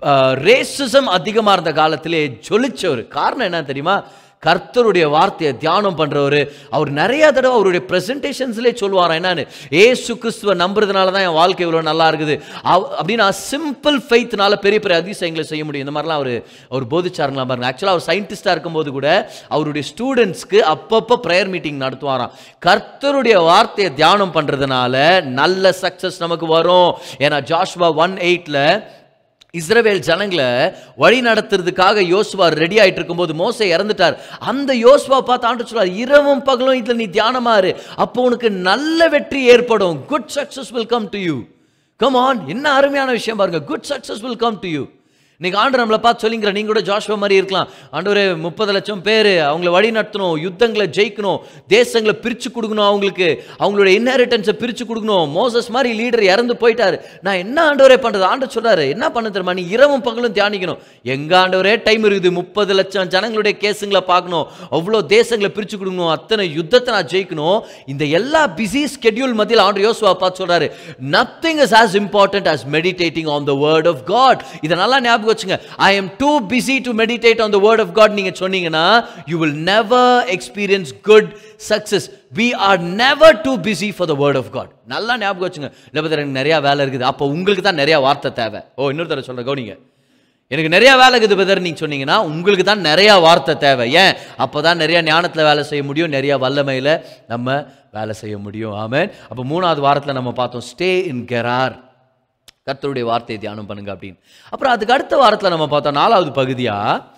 ரேசிசம் அதிகமாக இருந்த காலத்திலே ஜொலிச்சவர். காரணம் என்ன தெரியுமா, கர்த்தருடைய வார்த்தையை தியானம் பண்றவர். அவர் நிறைய தடவை அவருடைய பிரசன்டேஷன்ஸ்லேயே சொல்லுவார், என்னன்னு, ஏசு கிறிஸ்துவை நம்புறதுனால தான் என் வாழ்க்கை இவ்வளோ நல்லா இருக்குது அப்படின்னா, சிம்பிள் ஃபெய்த்னால பெரிய பெரிய அதிசயங்களை செய்ய முடியும். இந்த மாதிரிலாம் அவர் அவர் போதிச்சாருங்களா பாருங்க. ஆக்சுவலாக அவர் சயின்டிஸ்டாக இருக்கும்போது கூட அவருடைய ஸ்டூடெண்ட்ஸ்க்கு அப்பப்போ ப்ரேயர் மீட்டிங் நடத்துவாராம். கர்த்தருடைய வார்த்தையை தியானம் பண்றதுனால நல்ல சக்சஸ் நமக்கு வரும். ஏன்னா ஜாஷுவா ஒன் எயிட்ல இஸ்ரவேல் ஜனங்களை வழி நடத்துறதுக்காக யோசுவா ரெடி ஆயிட்டு இருக்கும்போது மோசே இறந்துட்டார். அந்த யோசுவா பார்த்து ஆண்டவர் சொல்றார், இரவும் பகலும் இதுல நீ தியானமாரு, அப்போ உனக்கு நல்ல வெற்றி ஏற்படும். Good success will come to you. Come on, என்ன அருமையான விஷயம் பாருங்க, good success will come to you. இன்னைக்கு ஆண்டு நம்மளை பார்த்து சொல்லிங்கிற, நீங்க கூட ஜாஷுவா மாதிரி இருக்கலாம். ஆண்டவரே முப்பது லட்சம் பேர் அவங்கள வழி நடத்தணும், யுத்தங்களை ஜெயிக்கணும், தேசங்களை பிரித்து கொடுக்கணும், அவங்களுக்கு அவங்களுடைய இன்ஹெரிட்டன்ஸை பிரித்து கொடுக்கணும். மோசஸ் மாதிரி லீடர் இறந்து போயிட்டாரு, நான் என்ன ஆண்டவரே பண்றது? ஆண்டவர் சொல்றாரு, என்ன பண்ண தெரியுமா, நீ இரவும் பகலும் தியானிக்கணும். எங்க ஆண்டவரே டைம் இருக்குது, முப்பது லட்சம் ஜனங்களுடைய கேஸுங்களை பார்க்கணும், அவ்வளோ தேசங்களை பிரித்து கொடுக்கணும், அத்தனை யுத்தத்தை நான் ஜெயிக்கணும். இந்த எல்லா பிஸி ஸ்கெட்யூல் மத்தியில் ஆண்டவர் யோசுவா பார்த்து சொல்றாரு, nothing is as important as meditating on the word of God. இத நல்லா ஞாபகம் வச்சுங்க. I am too busy to meditate on the word of God நீங்க சொன்னீங்கன்னா, you will never experience good success. We are never too busy for the word of God. நல்லா ஞாபகம் வச்சுங்க. இல்ல எனக்கு நிறைய வேலை இருக்குது, அப்போ உங்களுக்கு தான் நிறைய வார்த்தை தேவை. ஓ இன்னொரு தடவை சொல்றேன் கவனிங்க, எனக்கு நிறைய வேலை இருக்குது பிரதர் நீங்க சொன்னீங்கன்னா, உங்களுக்கு தான் நிறைய வார்த்தை தேவை. ஏன்? அப்பதான் நிறைய ஞானத்துல வேலை செய்ய முடியும், நிறைய வல்லமையில நம்ம வேலை செய்ய முடியும். ஆமென். அப்போ மூணாவது வாரத்துல நம்ம பார்த்தோம், ஸ்டே இன் கெரார், கர்த்தருடைய வார்த்தையை தியானம் பண்ணுங்க அப்படின்னு. அப்புறம் அதுக்கு அடுத்த வாரத்தில் நம்ம பார்த்தோம், நாலாவது பகுதியா,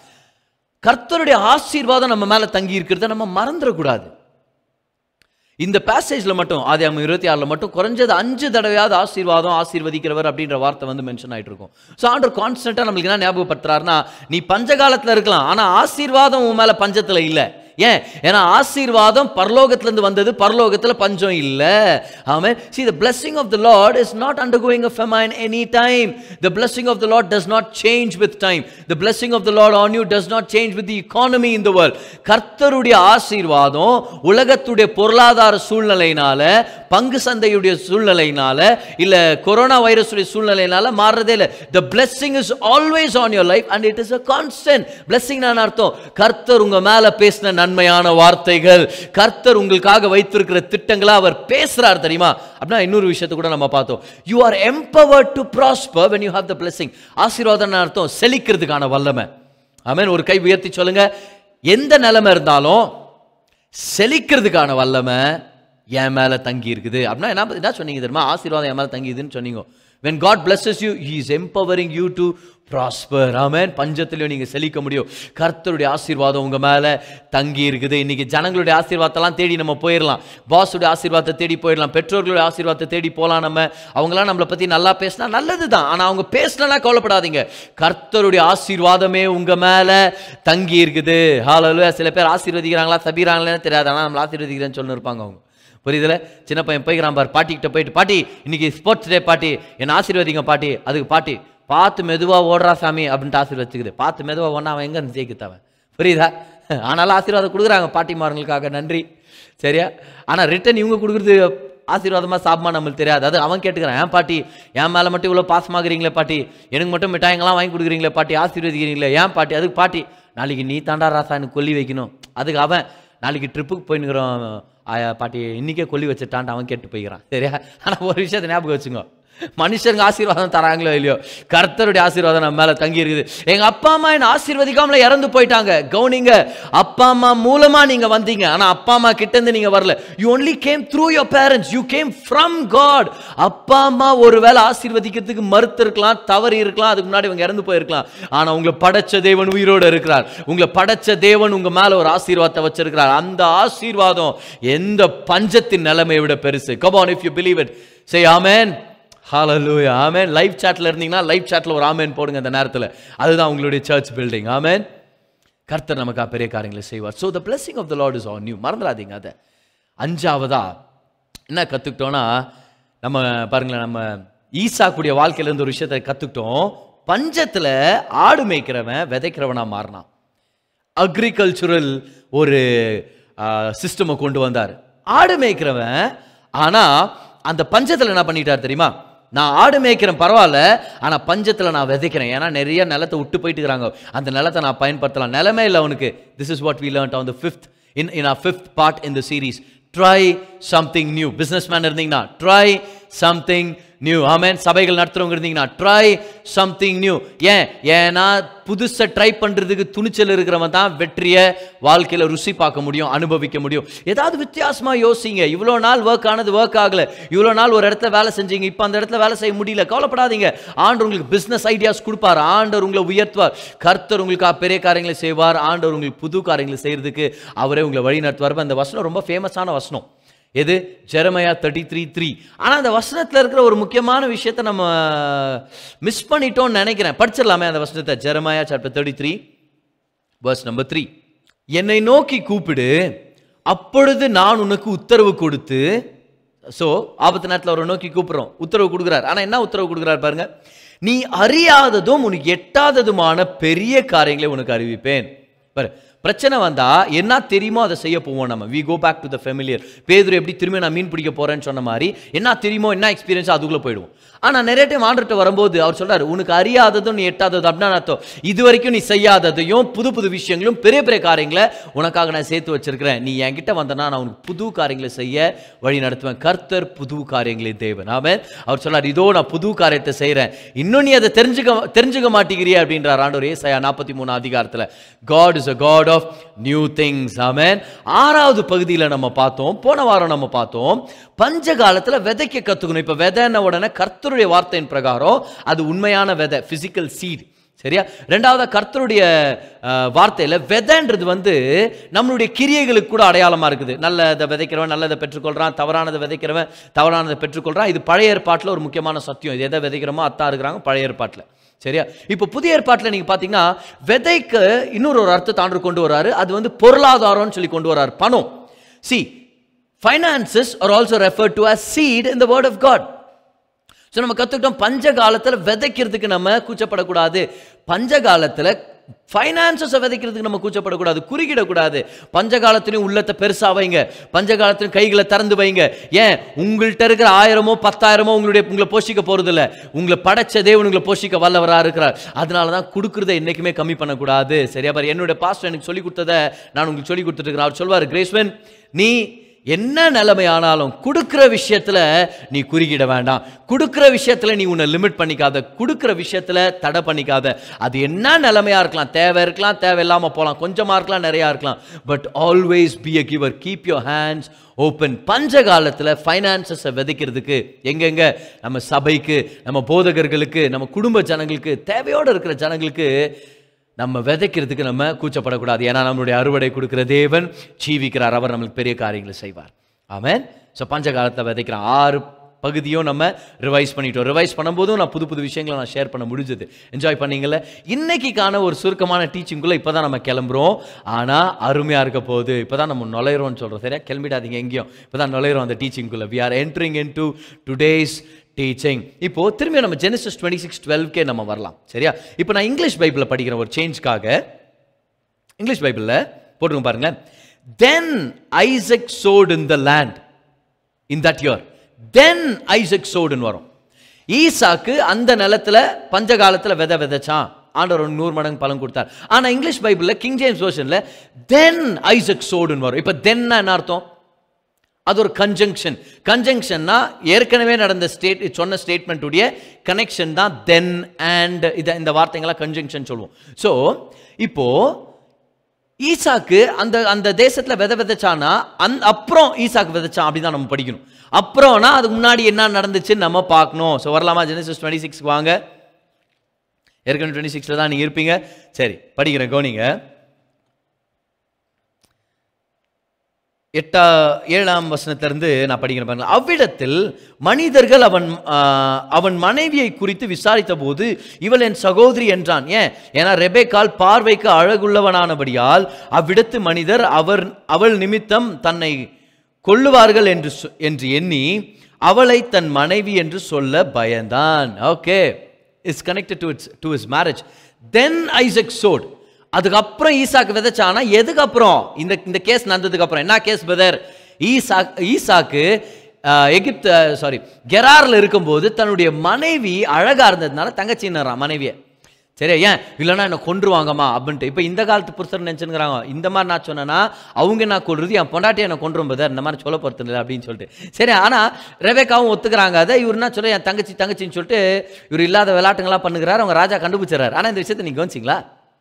கர்த்தருடைய ஆசீர்வாதம் நம்ம மேல தங்கி இருக்கிறத நம்ம மறந்துடக்கூடாது. இந்த பேசேஜ்ல மட்டும், ஆதியாகமம் இருபத்தி ஆறுல மட்டும் குறைஞ்சது அஞ்சு தடவையாவது ஆசீர்வாதம், ஆசீர்வதிக்கிறவர் அப்படின்ற வார்த்தை வந்து மென்ஷன் ஆயிட்டு இருக்கும். ஸோ ஆண்டவர் கான்ஸ்டன்டா நம்மளுக்கு என்ன ஞாபகப்படுத்துறாருன்னா, நீ பஞ்சகாலத்தில் இருக்கலாம், ஆனா ஆசீர்வாதம் உன் மேல பஞ்சத்துல இல்லை. ஏன்? ஏன்னா ஆசீர்வாதம் பரலோகத்திலிருந்து வந்தது, பரலோகத்தில் பஞ்சம் இல்லை. ஆமென். See, the blessing of the Lord is not undergoing a famine any time. The blessing of the Lord does not change with time. The blessing of the Lord on you does not change with the economy in the world. கர்த்தருடைய ஆசீர்வாதம் உலகத்துடைய பொருளாதார சூழ்நிலையினால, பங்கு சந்தையுடைய சூழ்நிலையினால, இல்ல corona வைரஸுடைய சூழ்நிலையினால மாறதே இல்லை. The blessing is always on your life and it is a constant blessing. நான் அர்த்தம், கர்த்தர் உங்க மேல பேசின நன்மையான வார்த்தைகள், கர்த்தர் உங்களுக்காக வைத்திருக்கிற திட்டங்களை அவர் பேசுறார் தெரியுமா? அப்படின்னா இன்னொரு விஷயத்தை கூட நம்ம பார்த்தோம். You are empowered to prosper when you have the blessing. ஆசீர்வாதம் அர்த்தம் செழிக்கிறதுக்கான வல்லமை. ஆமென். ஒரு கை உயர்த்தி சொல்லுங்க, எந்த நிலைமை இருந்தாலும் செழிக்கிறதுக்கான வல்லமை என் மேல தங்கி இருக்குது. அப்படின்னா என்ன என்ன சொன்னீங்க தெரியுமா? ஆசீர்வாதம் என் மேல தங்கிதுன்னு சொன்னீங்க. When God blesses you, He is empowering you to prosper. ஆமென். பஞ்சத்திலையும் நீங்க செழிக்க முடியும். கர்த்தருடைய ஆசீர்வாதம் உங்க மேல தங்கி இருக்குது. இன்னைக்கு ஜனங்களுடைய ஆசீர்வாதத்தெல்லாம் தேடி நம்ம போயிடலாம், பாஸுடைய ஆசீர்வாதத்தை தேடி போயிடலாம், பெற்றோர்களுடைய ஆசீர்வாதத்தை தேடி போகலாம். நம்ம அவங்களாம் நம்மளை பத்தி நல்லா பேசினா நல்லது தான், ஆனா அவங்க பேசலன்னா கவலைப்படாதீங்க. கர்த்தருடைய ஆசீர்வாதமே உங்க மேல தங்கி இருக்குது. ஹல்லேலூயா. சில பேர் ஆசீர்வதிக்கிறாங்களா சபிக்கிறாங்களே தெரியாது, ஆனா நம்மள ஆசீர்வதிக்கிறேன்னு சொல்லி இருப்பாங்க. அவங்க புரியுதுல? சின்ன பையன் போய்க்கிறான் பார், பாட்டிக்கிட்ட போயிட்டு, பாட்டி இன்னைக்கு ஸ்போர்ட்ஸ் டே பாட்டி, என்ன ஆசீர்வதிங்க பாட்டி. அதுக்கு பாட்டி, பார்த்து மெதுவா ஓடுறா சாமி அப்படின்ட்டு ஆசீர்வதிச்சுக்குது. பார்த்து மெதுவா ஒன்னா அவன் எங்க இருந்து ஜெயிக்குத்தவன், புரியுதா? ஆனாலும் ஆசீர்வாதம் கொடுக்குறாங்க பாட்டிமார்களுக்காக, நன்றி. சரியா? ஆனா ரிட்டன் இவங்க கொடுக்குறது ஆசீர்வாதமா சாப்பிமா நம்மளுக்கு தெரியாது. அது அவன் கேட்டுக்கிறான், ஏன் பாட்டி என் மேல மட்டும் இவ்வளவு பாசமாகறீங்களே பாட்டி, எனக்கு மட்டும் மிட்டாயங்கள்லாம் வாங்கி கொடுக்குறீங்களே பாட்டி, ஆசீர்வதிக்கிறீங்களே ஏன் பாட்டி? அதுக்கு பாட்டி, நாளைக்கு நீ தாண்டா ராசா எனக்கு கொல்லி வைக்கணும். அதுக்கு அவன், நாளைக்கு ட்ரிப்புக்கு போயின்னுக்குறோம் ஆயா பாட்டி, இன்னைக்கே கொல்லி வச்சுட்டான்ட்டு அவன் கேட்டு போய்க்கிறான். சரியா? ஆனா ஒரு விஷயத்தை ஞாபகம் வச்சுங்க, மனுஷங்க ஆசீர்வாதம் தராங்களோ இல்லையோ, கர்த்தருடைய ஆசீர்வாதம் நம்ம மேல தங்கி இருக்குது. எங்க அப்பா அம்மா என்ன ஆசீர்வதிக்காமல இறந்து போயிட்டாங்க. கவுனிங்க, அப்பா அம்மா மூலமா நீங்க வந்தீங்க, ஆனா அப்பா அம்மா கிட்ட இருந்து நீங்க வரல. You only came through your parents. You came from God. அப்பா அம்மா ஒருவேளை ஆசீர்வதிக்கிறதுக்கு மறுத்து இருக்கலாம், தவறி இருக்கலாம், அதுக்கு முன்னாடி இவங்க இறந்து போயிருக்கலாம். ஆனா உங்களை படைச்ச தேவன் உயிரோடு இருக்கிறார். உங்களை படைச்ச தேவன் உங்க மேல ஒரு ஆசீர்வாதத்தை வச்சிருக்கிறார். அந்த ஆசீர்வாதம் எந்த பஞ்சத்தின் நிலைமையை விட பெருசு. Come on, if you believe it, say amen. Hallelujah. Amen. Live சாட்ல இருந்தீங்கன்னா லைவ் சாட்ல ஒரு ஆமென் போடுங்க அந்த நேரத்தில். அதுதான் உங்களுடைய சர்ச் பில்டிங். ஆமென். கர்த்தர் நமக்கு பெரிய காரியங்களை செய்வார். So the blessing of the Lord is on you. மறந்துடாதீங்க அதை. அஞ்சாவதா என்ன கற்றுக்கிட்டோன்னா, நம்ம பாருங்களேன், நம்ம ஈசா கூடிய வாழ்க்கையில இருந்து ஒரு விஷயத்தை கற்றுக்கிட்டோம். பஞ்சத்தில் ஆடு மேய்க்கிறவன் விதைக்கிறவனா மாறினான். அக்ரிகல்ச்சுரல் ஒரு சிஸ்டமை கொண்டு வந்தார். ஆடு மேய்க்கிறவன் ஆனா அந்த பஞ்சத்தில் என்ன பண்ணிட்டார் தெரியுமா? நான் ஆடு மேய்க்கிறேன் பரவாயில்ல, ஆனா பஞ்சத்தில் நான் விதைக்கிறேன். ஏன்னா நிறைய நிலத்தை விட்டு போயிட்டு இருக்கிறாங்க, அந்த நிலத்தை நான் பயன்படுத்தலாம். நிலமே இல்லை அவனுக்கு. This is what we learned on the fifth in in our fifth part in the series. Try something new. Businessman இருந்தீங்கன்னா ட்ரை சம்திங் நியூ. ஆமென். சபைகள் நடத்துறவங்க இருந்தீங்கன்னா ட்ரை சம்திங் நியூ. ஏன்? ஏன்னா புதுசை ட்ரை பண்றதுக்கு துணிச்சல் இருக்கிறவன் தான் வெற்றியை வாழ்க்கையில ருசி பார்க்க முடியும், அனுபவிக்க முடியும். ஏதாவது வித்தியாசமா யோசிங்க. இவ்வளோ நாள் ஒர்க் ஆனது ஒர்க் ஆகல, இவ்வளோ நாள் ஒரு இடத்துல வேலை செஞ்சீங்க, இப்போ அந்த இடத்துல வேலை செய்ய முடியல, கவலைப்படாதீங்க. ஆண்டவர் உங்களுக்கு பிசினஸ் ஐடியாஸ் கொடுப்பார், ஆண்டவர் உங்களை உயர்த்துவார், கர்த்தர் உங்களுக்கு பெரிய காரியங்களை செய்வார், ஆண்டவர் உங்களுக்கு புது காரியங்களை செய்யறதுக்கு அவரே உங்களை வழி நடத்துவார். அந்த வசனம் ரொம்ப ஃபேமஸான வசனம். எது? Jeremiah thirty three three. ஆனால் அந்த வசனத்தில் இருக்கிற ஒரு முக்கியமான விஷயத்தை நம்ம மிஸ் பண்ணிட்டோம்னு நினைக்கிறேன். படிச்சிடலாமே அந்த வசனத்தை. Jeremiah chapter thirty three verse number three. என்னை நோக்கி கூப்பிடு, அப்பொழுது நான் உனக்கு உத்தரவு கொடுத்து. ஸோ ஆபத்து நேரத்தில் அவரை நோக்கி கூப்பிடுறோம், உத்தரவு கொடுக்குறார். ஆனால் என்ன உத்தரவு கொடுக்குறார் பாருங்க, நீ அறியாததும் உனக்கு எட்டாததுமான பெரிய காரியங்களை உனக்கு அறிவிப்பேன். பாரு, பிரச்சனை வந்தா என்ன தெரியுமோ அதை செய்ய போவோம் நம்ம. We go back to the familiar. பேதுரு எப்படி திரும்ப நான் மீன் பிடிக்க போறேன்னு சொன்ன மாதிரி என்ன தெரியுமோ, என்ன எக்ஸ்பீரியன்ஸ், அதுக்குள்ள போயிடுவோம். ஆனா நிறைய டைம் ஆண்டர்கிட்ட வரும்போது அவர் சொல்றாரு, உனக்கு அறியாததும் நீ எட்டாததும். அப்படின்னா அர்த்தம், இது வரைக்கும் நீ செய்யாததையும் புது புது விஷயங்களும் பெரிய பெரிய காரியங்களை உனக்காக நான் சேர்த்து வச்சிருக்கிறேன். நீ என்கிட்ட வந்தனா நான் உனக்கு புது காரியங்களை செய்ய வழி நடத்துவேன். கர்த்தர் புது காரியங்களை தேவன். ஆமென். அவர் சொல்றாரு, இதோ நான் புது காரியத்தை செய்யறேன், இன்னும் நீ அதை தெரிஞ்சுக்க தெரிஞ்சுக்க மாட்டேங்கிறியா அப்படின்றார் ஆண்டவர். ஏசாயா நாற்பத்தி மூணு அதிகாரத்துல. God is a God of new things. ஆமென். ஆறாவது பகுதியில் நம்ம பார்த்தோம், போன வாரம் நம்ம பார்த்தோம், பஞ்ச காலத்துல விதைக்க கத்துக்கணும். இப்ப விதைன உடனே கர்த்தருடைய வார்த்தையின் பிரகாரம் அது உண்மையான விதை, பிசிக்கல் சீட். சரியா? ரெண்டாவது, கர்த்தருடைய வார்த்தையில விதைன்றது வந்து நம்மளுடைய கிரியைகளுக்கு கூட அடையாளமா இருக்குது. நல்லதை விதைக்கிறவன் நல்லதை பெற்றுக்கொள்றான், தவறானதை விதைக்கிறவன் தவறானதை பெற்றுக்கொள்றான். இது பழைய ஏற்பாட்டில் ஒரு முக்கியமான சத்தியம். இது எதை விதைக்கிறோமோ அத்தா இருக்கிறாங்க பழைய ஏற்பாட்டில். சரியா? இப்போ புதிய ஏற்பாட்டில் நீங்க பாத்தீங்கன்னா விதைக்கு இன்னொரு ஒரு அர்த்தத்தை ஆண்டவர் கொண்டு வராரு. அது வந்து பொருளாதாரம்னு சொல்லி கொண்டு வராரு, பணம். See, finances are also referred to as seed in the word of God. So நம்ம கத்துக்கிட்டோம், பஞ்ச காலத்துல விதைக்கிறதுக்கு நம்ம கூச்சப்படக்கூடாது. பஞ்ச காலத்துல ஃபைனான்சஸை விதைக்கிறதுக்கு நம்ம கூச்சப்படக்கூடாது, குறுக்கிடக்கூடாது. பஞ்ச காலத்திலையும் உள்ளத்தை பெருசா வைங்க, பஞ்ச காலத்திலும் கைகளை திறந்து வைங்க. ஏன்? உங்கள்கிட்ட இருக்கிற ஆயிரமோ பத்தாயிரமோ உங்களுடைய உங்களை போஷிக்க போறது இல்லை. உங்களை படைச்ச தேவன் உங்களை போஷிக்க வல்லவரா இருக்கிறார். அதனால தான் கொடுக்கறத என்னைக்குமே கம்மி பண்ணக்கூடாது. சரியா பாரு, என்னுடைய பாஸ்டர் எனக்கு சொல்லி கொடுத்ததை நான் உங்களுக்கு சொல்லி கொடுத்துட்டு இருக்கிறேன். அவர் சொல்வார், கிரேஸ்வன், நீ என்ன நிலைமை ஆனாலும் கொடுக்கிற விஷயத்துல நீ குறுக்கிட வேண்டாம். கொடுக்கிற விஷயத்துல நீ உன்னை லிமிட் பண்ணிக்காத, கொடுக்கிற விஷயத்துல தடை பண்ணிக்காத. அது என்ன நிலைமையா இருக்கலாம், தேவை இருக்கலாம், தேவை இல்லாம போகலாம், கொஞ்சமா இருக்கலாம், நிறையா இருக்கலாம். But always be a giver, keep your hands open. பஞ்ச காலத்துல ஃபைனான்சஸை விதைக்கிறதுக்கு எங்கெங்க நம்ம சபைக்கு, நம்ம போதகர்களுக்கு, நம்ம குடும்ப ஜனங்களுக்கு, தேவையோடு இருக்கிற ஜனங்களுக்கு நம்ம விதைக்கிறதுக்கு நம்ம கூச்சப்படக்கூடாது. ஏன்னா நம்மளுடைய அறுவடை கொடுக்கிற தேவன் ஜீவிக்கிறார், அவர் நம்மளுக்கு பெரிய காரியங்களை செய்வார். ஆமென். ஸோ பஞ்ச காலத்தை விதைக்கிற ஆறு பகுதியும் நம்ம ரிவைஸ் பண்ணிட்டோம். ரிவைஸ் பண்ணும்போதும் நான் புது புது விஷயங்களை நான் ஷேர் பண்ண முடிஞ்சது. என்ஜாய் பண்ணீங்கல்ல? இன்னைக்கான ஒரு சுருக்கமான டீச்சிங்குள்ள இப்போ தான் நம்ம கிளம்புறோம். ஆனால் அருமையாக இருக்க போகுது. இப்போ தான் நம்ம நுழையிறோம்னு சொல்கிறோம். சரியா? கிளம்பிடாதீங்க எங்கேயும். இப்போ தான் நுழையிறோம் அந்த டீச்சிங்குள்ள. We are entering into today's teaching. இப்போ திரும்பி நம்ம ஜெனசிஸ் டுவெண்ட்டி சிக்ஸ் டுவெல்வ்கே நம்ம வரலாம். சரியா? இப்போ நான் இங்கிலீஷ் பைபிளில் படிக்கிறேன் ஒரு சேஞ்ச்காக. இங்கிலீஷ் பைபிளில் போட்டுருங்க பாருங்க. Then Isaac sowed in the land in that year. Then Isaac sowed ன்னு வரும். ஈசாக்கு அந்த நிலத்துல பஞ்ச காலத்துல விதை விதைச்சான், ஆண்டவர் நூறு மடங்கு பலன் கொடுத்தார். ஆனா இங்கிலீஷ் பைபிளில் கிங் ஜேம்ஸ் வெர்ஷன்ல then Isaac sowed ன்னு வரும். இப்போ then என்ன அர்த்தம்? அது ஒரு கன்ஜங்ஷன். கன்ஜங்ஷன்னா ஏற்கனவே நடந்த ஸ்டேட் சொன்ன ஸ்டேட்மெண்ட்டுடைய கனெக்ஷன் தான் தென் அண்ட். இதை இந்த வார்த்தைங்களாம் கன்ஜங்ஷன் சொல்லுவோம். ஸோ இப்போ ஈசாக்கு அந்த அந்த தேசத்தில் விதை விதைச்சானா அந் அப்புறம் ஈசாக்கு விதைச்சான் அப்படி தான் நம்ம படிக்கணும். அப்புறம்னா அதுக்கு முன்னாடி என்ன நடந்துச்சுன்னு நம்ம பார்க்கணும். ஸோ வரலாமா? ஜெனசிஸ் டுவெண்ட்டி சிக்ஸ்க்கு வாங்க. ஏற்கனவே டுவெண்ட்டி சிக்ஸில் தான் நீங்கள் இருப்பீங்க. சரி, படிக்கிறேன், கவனிங்க. எட்டா ஏழாம் வசனத்திலிருந்து நான் படிக்கிறேன் பாருங்க. அவ்விடத்தில் மனிதர்கள் அவன் அவன் மனைவியை குறித்து விசாரித்த போது இவள் என் சகோதரி என்றான். ஏன்? ஏன்னா ரெபேக்காள் பார்வைக்கு அழகுள்ளவனானபடியால் அவ்விடத்து மனிதர் அவர் அவள் நிமித்தம் தன்னை கொல்லுவார்கள் என்று என்று எண்ணி அவளை தன் மனைவி என்று சொல்ல பயந்தான். Okay, it's connected to it's to his marriage. Then Isaac sowed. அதுக்கப்புறம் ஈசாக்கு விதைச்சானா எதுக்கு அப்புறம்? இந்த இந்த கேஸ் நடந்ததுக்கு அப்புறம். என்ன கேஸ் பிரதர்? ஈசாக் ஈசாக்கு எகிப்து சாரி கெராரில் இருக்கும்போது தன்னுடைய மனைவி அழகா இருந்ததுனால தங்கச்சின்னுறான் மனைவியை. சரியா? ஏன்? இல்லைன்னா என்னை கொன்றுவாங்கம்மா அப்படின்ட்டு. இப்போ இந்த காலத்து புருஷர் நினச்சுங்கிறாங்க. இந்த மாதிரி நான் சொன்னேன்னா அவங்க என்ன கொள்றது, என் பொண்டாட்டி என்ன கொன்றும் பிரதர், இந்த மாதிரி சொல்ல போகிறது இல்லை அப்படின்னு சொல்லிட்டு. சரி, ஆனால் ரெபேக்காவும் ஒத்துக்கிறாங்க. அதை இவர் என்ன சொல்ல, என் தங்கச்சி தங்கச்சின்னு சொல்லிட்டு இவர் இல்லாத விளையாட்டுங்களாம் பண்ணுகிறார். அவங்க ராஜா கண்டுபிடிச்சார். ஆனால் இந்த விஷயத்தை நீங்கள் கவனிச்சிங்களா?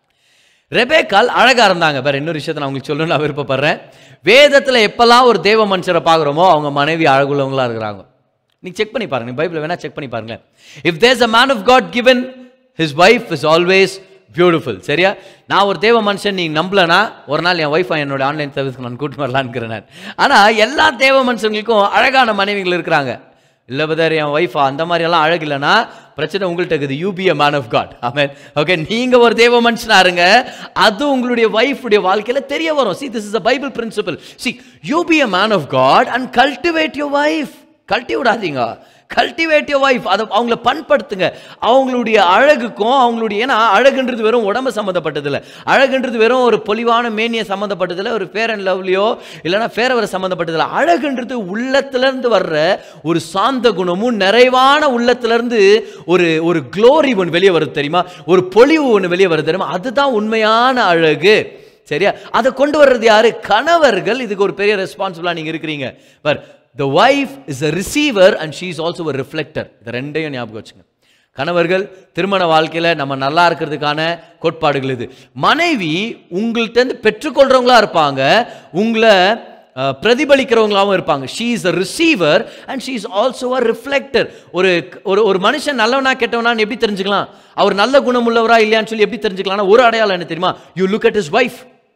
ரெபேக்காள் அழகா இருந்தாங்க. வேற இன்னொரு விஷயத்தை நான் உங்களுக்கு சொல்லணும்னு நான் விருப்பப்படுறேன். வேதத்தில் எப்பெல்லாம் ஒரு தேவ மனுஷரை பார்க்குறோமோ அவங்க மனைவி அழகுள்ளவங்களா இருக்கிறாங்க. நீங்க செக் பண்ணி பாருங்க, பைபிள் வேணா செக் பண்ணி பாருங்க. If there's a man of God given, his wife is always beautiful. சரியா? நான் ஒரு தேவ மனுஷன் நீங்க நம்பலனா ஒரு நாள் என் ஒய்ஃபை என்னோட ஆன்லைன் சர்வீஸ்க்கு நான் கூட்டு வரலான்னு நான். ஆனா எல்லா தேவ மனுஷங்களுக்கும் அழகான மனைவிகள் இருக்கிறாங்க. இல்லை பதர் என் ஒய்ஃபா அந்த மாதிரி எல்லாம் அழகு இல்லைன்னா பிரச்சனை உங்கள்கிட்ட இருக்குது. You be a man of God. Amen. Okay, நீங்க ஒரு தேவ மனுஷனா இருங்க. அது உங்களுடைய வைஃபுடைய வாழ்க்கையில தெரிய வரும். See, this is a Bible principle. See, you be a man of God and cultivate your wife. கல்ட்டி விடாதீங்க, கல்டிவேட் யுவர் வைஃப். அதை அவங்கள பண்படுத்துங்க. அவங்களுடைய அழகுக்கும் அவங்களுடைய, ஏன்னா அழகுன்றது வெறும் உடம்பு சம்மந்தப்பட்டது இல்லை. அழகுன்றது வெறும் ஒரு பொலிவான மேனியை சம்மந்தப்பட்டது இல்லை, ஒரு ஃபேர் அண்ட் லவ்லியோ இல்லைன்னா ஃபேரவரை சம்மந்தப்பட்டது இல்லை. அழகுன்றது உள்ளத்திலிருந்து வர்ற ஒரு சாந்த குணமும் நிறைவான உள்ளத்திலிருந்து ஒரு ஒரு க்ளோரி ஒன்று வெளியே வருது தெரியுமா, ஒரு பொலிவு ஒன்று வெளியே வருது தெரியுமா, அதுதான் உண்மையான அழகு. சரியா? அதை கொண்டு வர்றது யாரு? கணவர்கள். இதுக்கு ஒரு பெரிய ரெஸ்பான்சிபிளா நீங்க இருக்கிறீங்க. But the wife is a receiver and she is also a reflector. இந்த ரெண்டையும் ஞாபகம் வச்சுங்க. கணவர்கள் திருமண வாழ்க்கையில நம்ம நல்லா இருக்கிறதுக்கான கோட்பாடுகள் இது. மனைவி உங்கள்கிட்ட இருந்து பெற்றுக்கொள்றவங்களா இருப்பாங்க, உங்களை பிரதிபலிக்கிறவங்களாவும் இருப்பாங்க. she is a receiver and she is also a reflector. ஒரு ஒரு மனுஷன் நல்லவனா கெட்டவனான்னு எப்படி தெரிஞ்சுக்கலாம்? அவர் நல்ல குணம் உள்ளவரா இல்லையான்னு சொல்லி எப்படி தெரிஞ்சுக்கலாம்? ஒரு அடையாளம் என்ன தெரியுமா? you look at his wife.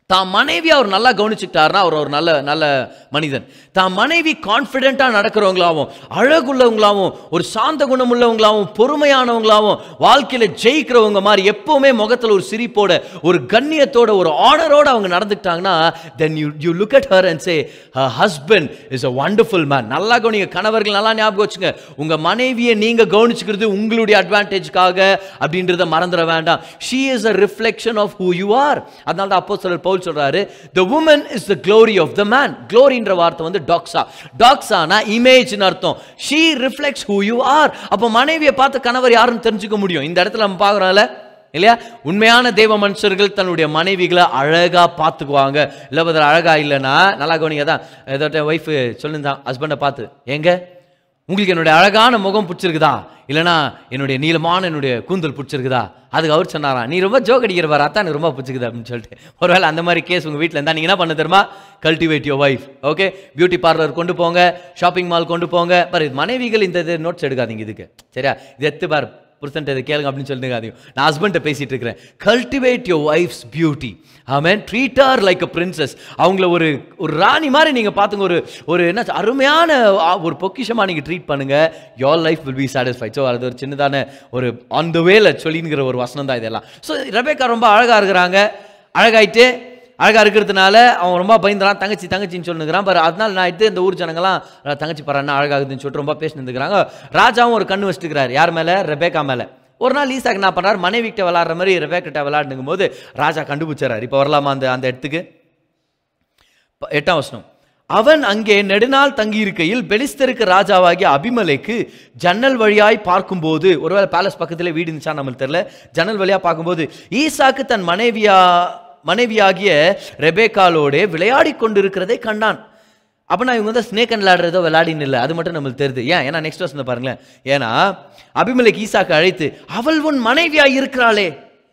தான் மனைவி அவர் நல்லா கவனிச்சுக்கிட்டாருன்னா அவர் ஒரு நல்ல நல்ல மனிதன். தான் மனைவி கான்ஃபிடென்ட்டாக நடக்கிறவங்களாகவும் அழகுள்ளவங்களாகவும் ஒரு சாந்த குணம் உள்ளவங்களாகவும் பொறுமையானவங்களாகவும் வாழ்க்கையில் ஜெயிக்கிறவங்க மாதிரி எப்பவுமே முகத்தில் ஒரு சிரிப்போட ஒரு கண்ணியத்தோட ஒரு ஆனரோட அவங்க நடந்துக்கிட்டாங்கன்னா then you you look at her and say her husband is a wonderful man. நல்லா கவனிங்க கணவர்கள், நல்லா ஞாபகம் வச்சுங்க, உங்க மனைவியை நீங்க கவனிச்சுக்கிறது உங்களுடைய அட்வான்டேஜ்க்காக அப்படின்றத மறந்துட வேண்டாம். she is a reflection of who you are. அதனால தான் அப்போஸ்தலர் பவுல் சொல்றாரு the woman is the glory of the man. gloryன்ற வார்த்தை வந்து டாக்ஸா. டாக்ஸானா இமேஜ்னு அர்த்தம். she reflects who you are. அப்போ மனைவியை பார்த்து கணவர் யாருன்னு தெரிஞ்சுக்க முடியும். இந்த இடத்துல நம்ம பார்க்குறோம்ல இல்லையா, உண்மையான தெய்வ மனுஷர்கள் தன்னுடைய மனைவிகளை அழகா பார்த்துக்குவாங்க. இல்லை பதில் அழகா இல்லைன்னா நல்லா கவனிங்க தான் ஏதோ ஒய்ஃப் சொல்லியிருந்தான் ஹஸ்பண்டை பார்த்து, எங்க உங்களுக்கு என்னுடைய அழகான முகம் பிடிச்சிருக்குதா, இல்லைனா என்னுடைய நீளமான என்னுடைய கூந்தல் பிடிச்சிருக்குதா? அதுக்கு அவர் சொன்னாரா, நீ ரொம்ப ஜோக் அடிக்கிறவார், அத்தான் எனக்கு ரொம்ப பிடிச்சிக்குது அப்படின்னு சொல்லிட்டு. ஒருவேளை அந்த மாதிரி கேஸ் உங்கள் வீட்டில் இருந்தால் நீங்கள் என்ன பண்ண தெரியுமா, cultivate your wife. Okay, beauty parlour கொண்டு போங்க, ஷாப்பிங் மால் கொண்டு போங்க. பாரு மனைவிகள் இந்த இது நோட்ஸ் எடுக்காதீங்க இதுக்கு, சரியா? இது எத்து பார் புருஷன்ட்ட இதை கேளுங்க அப்படின்னு சொல்லிட்டு நான் ஹஸ்பண்ட்டை பேசிட்டு இருக்கிறேன். Cultivate your wife's beauty. Amen. Treat her like a princess. அவங்கள ஒரு ஒரு ராணி மாதிரி நீங்கள் பார்த்துங்க, ஒரு ஒரு என்ன அருமையான ஒரு பொக்கிஷமாக நீங்கள் ட்ரீட் பண்ணுங்க. Your life will be satisfied. So அது ஒரு சின்னதான ஒரு ஆன் த வேல சொல்லிங்கிற ஒரு வசனம் தான் இதெல்லாம். ஸோ ரெபேக்கா ரொம்ப அழகாக இருக்கிறாங்க. அழகாயிட்டு அழகாக இருக்கிறதுனால அவன் ரொம்ப பயந்துறான், தங்கச்சி தங்கச்சின்னு சொல்லுங்கிறான். பாரு அதனால நான் எடுத்து இந்த ஊர் ஜனங்கள்லாம் தங்கச்சி பாருன்னா அழகாகுதுன்னு சொல்லிட்டு ரொம்ப பேசினுருக்கிறாங்க. ராஜாவும் ஒரு கண்ணு வச்சுட்டுக்கிறார். யார் மேலே? ரெபேக்கா மேலே. ஒரு நாள் ஈசாக்கு என்ன பண்ணுறாரு, மனைவிக்கிட்ட விளாட்ற மாதிரி ரெபேக்கிட்ட விளாடுங்கும் போது ராஜா கண்டுபிடிச்சார். இப்போ வரலாமா அந்த அந்த இடத்துக்கு? எட்டாம் வசனம். அவன் அங்கே நெடுநாள் தங்கியிருக்கையில் பெலிஸ்தருக்கு ராஜாவாகிய அபிமெலேக்கு ஜன்னல் வழியாய் பார்க்கும்போது, ஒருவேளை பேலஸ் பக்கத்தில் வீடு இருந்துச்சா நம்மளுக்கு தெரியல, ஜன்னல் வழியாக பார்க்கும்போது ஈசாக்கு தன் மனைவியா மனைவியாகிய ரெபேக்காலோட விளையாடி கொண்டு இருக்கிறதை கண்டான். அப்படின்னா இவங்க வந்து ஸ்னேக் அண்ட் லேடர் ஏதோ விளையாடின்னு இல்லை, அது மட்டும் நம்மளுக்கு தெரியுது. ஏன்? ஏன்னா நெக்ஸ்ட் வருஷம் பாருங்களேன். ஏன்னா அபிமெலேக்கு ஈசாக்கு அழைத்து, அவள் உன் மனைவியாய் இருக்கிறாளே,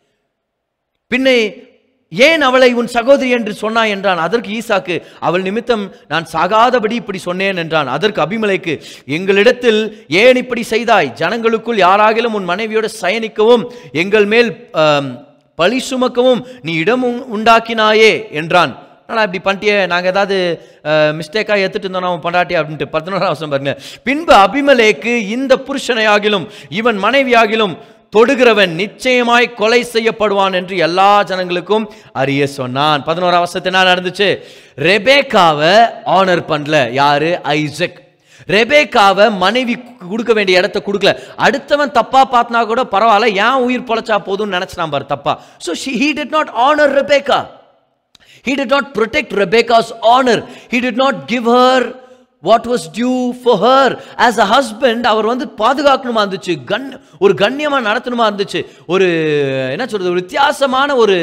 பின்னே ஏன் அவளை உன் சகோதரி என்று சொன்னாய் என்றான். அதற்கு ஈசாக்கு, அவள் நிமித்தம் நான் சாகாதபடி இப்படி சொன்னேன் என்றான். அதற்கு அபிமெலேக்கு, எங்களிடத்தில் ஏன் இப்படி செய்தாய்? ஜனங்களுக்குள் யாராகிலும் உன் மனைவியோடு சயனிக்கவும் எங்கள் மேல் பழி சுமக்கவும் நீ இடம் உண்டாக்கினாயே என்றான். ஆனால் இப்படி பண்ணிட்டியே, நாங்கள் ஏதாவது மிஸ்டேக்காக எடுத்துட்டு இருந்தோம் அவன் பண்டாட்டி அப்படின்ட்டு. பதினோராம் வருஷம் பாருங்க. பின்பு அபிமெலேக்கு, இந்த புருஷனையாகிலும் இவன் மனைவியாகிலும் தொடுகிறவன் நிச்சயமாய் கொலை செய்யப்படுவான் என்று எல்லா ஜனங்களுக்கும் அறிய சொன்னான். பதினோராம் வருஷத்து என்ன நடந்துச்சு? ரெபேக்காவை ஆனர் பண்ணல. யாரு? ஐசக். ரெபேக்காவை மனைவி கொடுக்க வேண்டிய இடத்த கொடுக்கல. அடுத்தவன் தப்பா பார்த்தனா கூட பரவாயில்ல, ஏன் உயிர் பொழைச்சா போதும்னு நினைச்சான் பாரு தப்பா. So she, he did not honor Rebecca. He did not protect Rebecca's honor. He did not give her what was due for her. As a husband அவர் வந்து பாதுகாக்கணுமா இருந்துச்சு, கண் ஒரு கண்ணியமா நடத்தணுமா இருந்துச்சு, ஒரு என்ன சொல்றது, ஒரு வித்தியாசமான ஒரு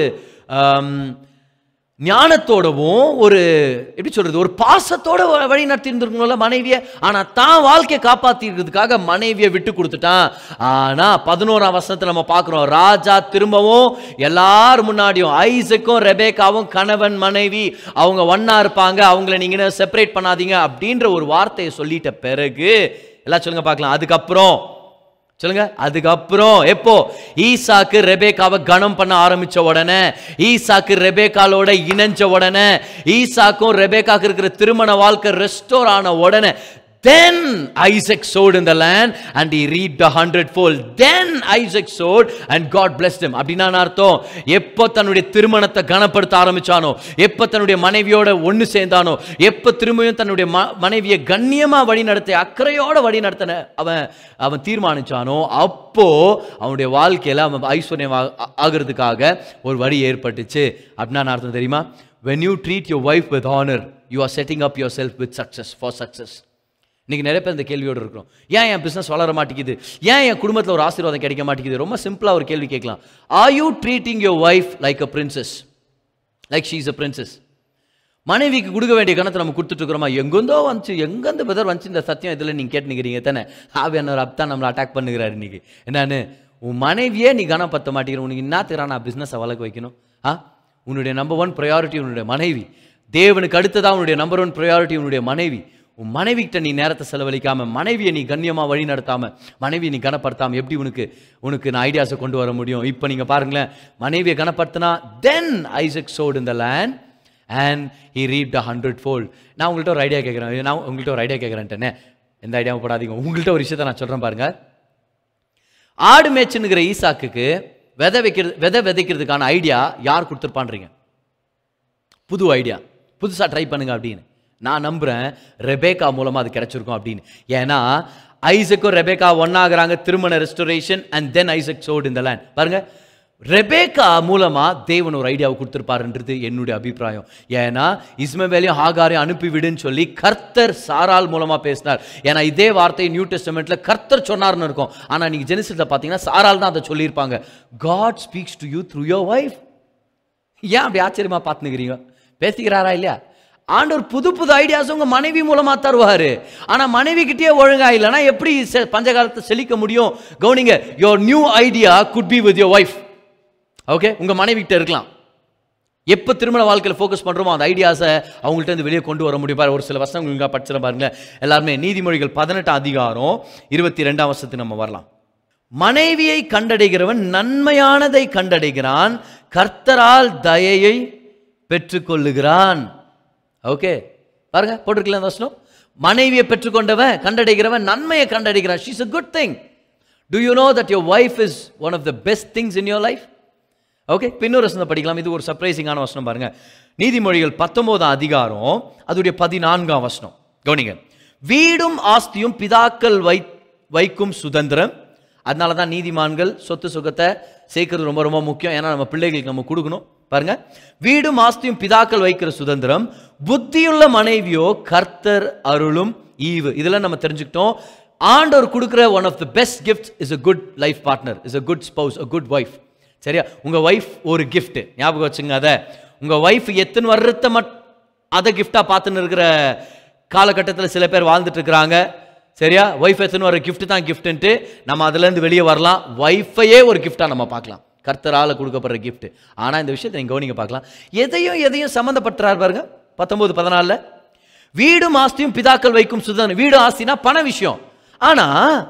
ஞானத்தோடவும் ஒரு எப்படி சொல்றது, ஒரு பாசத்தோட வழி நடத்தி இருந்திருக்கணும்ல மனைவியை. ஆனா தான் வாழ்க்கையை காப்பாத்திக்கிறதுக்காக மனைவியை விட்டு கொடுத்துட்டான். ஆனா பதினோராம் வசனத்துல நம்ம பார்க்கிறோம், ராஜா திரும்பவும் எல்லாரும் முன்னாடியும் ஐசக்கும் ரெபேக்காவும் கணவன் மனைவி அவங்க ஒன்னா இருப்பாங்க, அவங்கள நீங்க செப்பரேட் பண்ணாதீங்க அப்படின்ற ஒரு வார்த்தையை சொல்லிட்ட பிறகு எல்லாம் சொல்லுங்க பார்க்கலாம். அதுக்கப்புறம் சொல்லுங்க, அதுக்கப்புறம் எப்போ ஈசாக்கு ரெபேக்காவை கனம் பண்ண ஆரம்பிச்ச உடனே, ஈசாக்கு ரெபேக்காலோட இணைஞ்ச உடனே, ஈசாக்கும் ரெபேக்காக்கு இருக்கிற திருமண வாழ்க்கை ரெஸ்டோர் ஆன உடனே, then Isaac sowed in the land and he reaped a hundredfold. Then Isaac sowed and God blessed him. அப்படினா அர்த்தம், எப்போ தன்னுடைய திருமணத்தை கனப்படுத்த ஆரம்பிச்சானோ, எப்போ தன்னுடைய மனைவியோட ஒன்று சேர்ந்தானோ, எப்போ திரும்பியும் தன்னுடைய மனைவியை கண்ணியமா வழி நடத்த அக்கறையோட வழி நடத்தின அவன் அவன் தீர்மானிச்சானோ, அப்போ அவனுடைய வாழ்க்கையில அவன் ஐஸ்வர்யம் ஆகிறதுக்காக ஒரு வழி ஏற்பட்டுச்சு. அப்படின்னா அர்த்தம் தெரியுமா? When you treat your wife with honor, you are setting up yourself with success for success. இன்னைக்கு நிறைய பேர் இந்த கேள்வியோடு இருக்கிறோம். ஏன் என் பிஸ்னஸ் வளர மாட்டேங்குது? ஏன் என் குடும்பத்தில் ஒரு ஆசீர்வாதம் கிடைக்க மாட்டேங்குது? ரொம்ப சிம்பிளா ஒரு கேள்வி கேட்கலாம். Are you treating your wife like a princess, like she is a princess? மனைவிக்கு கொடுக்க வேண்டிய கணத்தை நம்ம கொடுத்துட்டு இருக்கிறோமா? எங்கேருந்தோ வந்துச்சு, எங்கேருந்து பதர் வந்துச்சு இந்த சத்தியம் இதில் நீங்கள் கேட்டுக்கிறீங்க தானே? ஆவியானவர் அப்பதான் நம்மளை அட்டாக் பண்ணுகிறார் இன்னைக்கு. என்னன்னு, உன் மனைவியே நீ கனம் பற்ற மாட்டேங்கிற, உனக்கு என்னத்துக்குறா நான் பிஸ்னஸை வளர்க்க வைக்கணும்? ஆ, உன்னுடைய நம்பர் ஒன் ப்ரையாரிட்டி உன்னுடைய மனைவி. தேவனுக்கு அடுத்ததான் உன்னுடைய நம்பர் ஒன் ப்ரையாரிட்டி உன்னுடைய மனைவி. உன் மனைவிக்கிட்ட நீ நேரத்தை செலவழிக்காம, மனைவியை நீ கண்ணியமா வழி நடத்தாம, மனைவியை நீ கனப்படுத்தாம எப்படி உனக்கு உனக்கு நான் ஐடியாஸை கொண்டு வர முடியும்? இப்போ நீங்க பாருங்களேன், மனைவியை கனப்படுத்தினா then Isaac sowed in the land and he reaped a hundredfold. நான் உங்கள்கிட்ட ஒரு ஐடியா கேட்குறேன், நான் உங்கள்கிட்ட ஒரு ஐடியா கேட்குறேன்ட்டேனே, எந்த ஐடியாவும் போடாதீங்க. உங்கள்கிட்ட ஒரு விஷயத்தை நான் சொல்றேன் பாருங்க. ஆடு மேய்ச்சுன்னுங்கிற ஈசாக்குக்கு விதை வைக்கிறது விதை விதைக்கிறதுக்கான ஐடியா யார் கொடுத்துருப்பான்றீங்க? புது ஐடியா, புதுசா ட்ரை பண்ணுங்க அப்படின்னு நான் நம்புறேன். ரெபேக்கா மூலமா அது கிடைச்சிருக்கும் அப்படின்னு. ஏன்னா ஐசக்கும் ரெபேக்கா ஒன்னாகிறாங்க, திருமண restoration and then Isaac sowed in the land. பாருங்க, ரெபேக்கா மூலமா தேவன் ஒரு ஐடியாவை கொடுத்திருப்பாருன்றது என்னுடைய அபிப்பிராயம். ஏன்னா இஸ்மவேலையும் ஹாகாரையும் அனுப்பிவிடுன்னு சொல்லி கர்த்தர் சாரால் மூலமா பேசினார். ஏன்னா இதே வார்த்தை நியூ டெஸ்டமெண்ட்ல கர்த்தர் சொன்னார்னு இருக்கும். ஆனா நீங்க ஜெனிசிஸ்ல பாத்தீங்கன்னா சாரால் தான் அதை சொல்லியிருப்பாங்க. God speaks to you through your wife. ஏன் அப்படி ஆச்சரியமா பார்த்துக்கிறீங்க? பேசிக்கிறாரா இல்லையா? ஆண்டவர் புது புது ஐடியாஸ் உங்க மனைவி மூலமா தருவாரு. ஆனா மனைவி கிட்டே ஒழுங்கா இல்லைன்னா எப்படி பஞ்சகாலத்தை செழிக்க முடியும்? கவனிங்க, your new idea could be with your wife. Okay, உங்க மனைவி கிட்ட இருக்கலாம். எப்போ திருமண வாழ்க்கையில் ஃபோக்கஸ் பண்றோமோ அந்த ஐடியாஸை அவங்கள்ட்ட இருந்து வெளியே கொண்டு வர முடியும். பாரு, ஒரு சில வருஷம் உங்களுக்கு படிச்சிட பாருங்களேன். எல்லாருமே நீதிமொழிகள் பதினெட்டாம் அதிகாரம் இருபத்தி ரெண்டாம் வருஷத்துக்கு நம்ம வரலாம். மனைவியை கண்டடைகிறவன் நன்மையானதை கண்டடைகிறான், கர்த்தரால் தயையை பெற்றுக்கொள்ளுகிறான். ஓகே, பாருங்க போட்டிருக்கல அந்த வசனம். மனைவியை பெற்றுக்கொண்டவன் கண்டடைகிறவன் நன்மையை கண்டடைகிறான். She's a good thing. Do you know that your wife is one of the best things in your life? Okay, இன்னொரு வசனம் படிக்கலாம். இது ஒரு சர்ப்ரைசிங்கான வசனம் பாருங்க. நீதிமொழிகள் பத்தொன்பதாம் அதிகாரம் அதோடைய பதினான்காம் வசனம் கவனிங்க. வீடும் ஆஸ்தியும் பிதாக்கள் வை வைக்கும் சுதந்திரம். அதனால தான் நீதிமான்கள் சொத்து சுகத்தை சேர்க்கறது ரொம்ப ரொம்ப முக்கியம். ஏன்னா நம்ம பிள்ளைகளுக்கு நம்ம கொடுக்கணும். பாருங்க, வீடும் ஆஸ்தியும் பிதாக்கள் வைக்கிற சுதந்திரம், புத்தியுள்ள மனைவியோ கர்த்தர் அருளும் ஈவு. இதெல்லாம் நம்ம தெரிஞ்சுக்கிட்டோம். ஆண்டவர் கொடுக்கிற one of the best gift is a good life partner, is a good spouse, a good wife. சரியா? உங்க வைஃப் ஒரு கிஃப்ட், ஞாபகம் வச்சுங்க. அதை உங்க வைஃப் எத்தனை வருஷத்தை மட் அதை கிஃப்டா பார்த்துன்னு இருக்கிற காலகட்டத்தில் சில பேர் வாழ்ந்துட்டு இருக்கிறாங்க. சரியா? வைஃப் எத்தனை வர கிஃப்ட் தான் கிஃப்ட்ன்ட்டு நம்ம அதுல இருந்து வெளியே வரலாம். வைஃபையே ஒரு கிஃப்டா நம்ம பார்க்கலாம், கர்த்தரால கொடுக்கப்படுற கிஃப்ட். ஆனா இந்த விஷயத்தை நீங்க கவனிங்க பார்க்கலாம். எதையும் எதையும் சம்பந்தப்பட்டார் பாருங்க. பத்தொன்பது பதினாலுல வீடும் ஆஸ்தியும் பிதாக்கள் வைக்கும் சுதந்திரம். வீடு ஆஸ்தினா பண விஷயம். ஆனா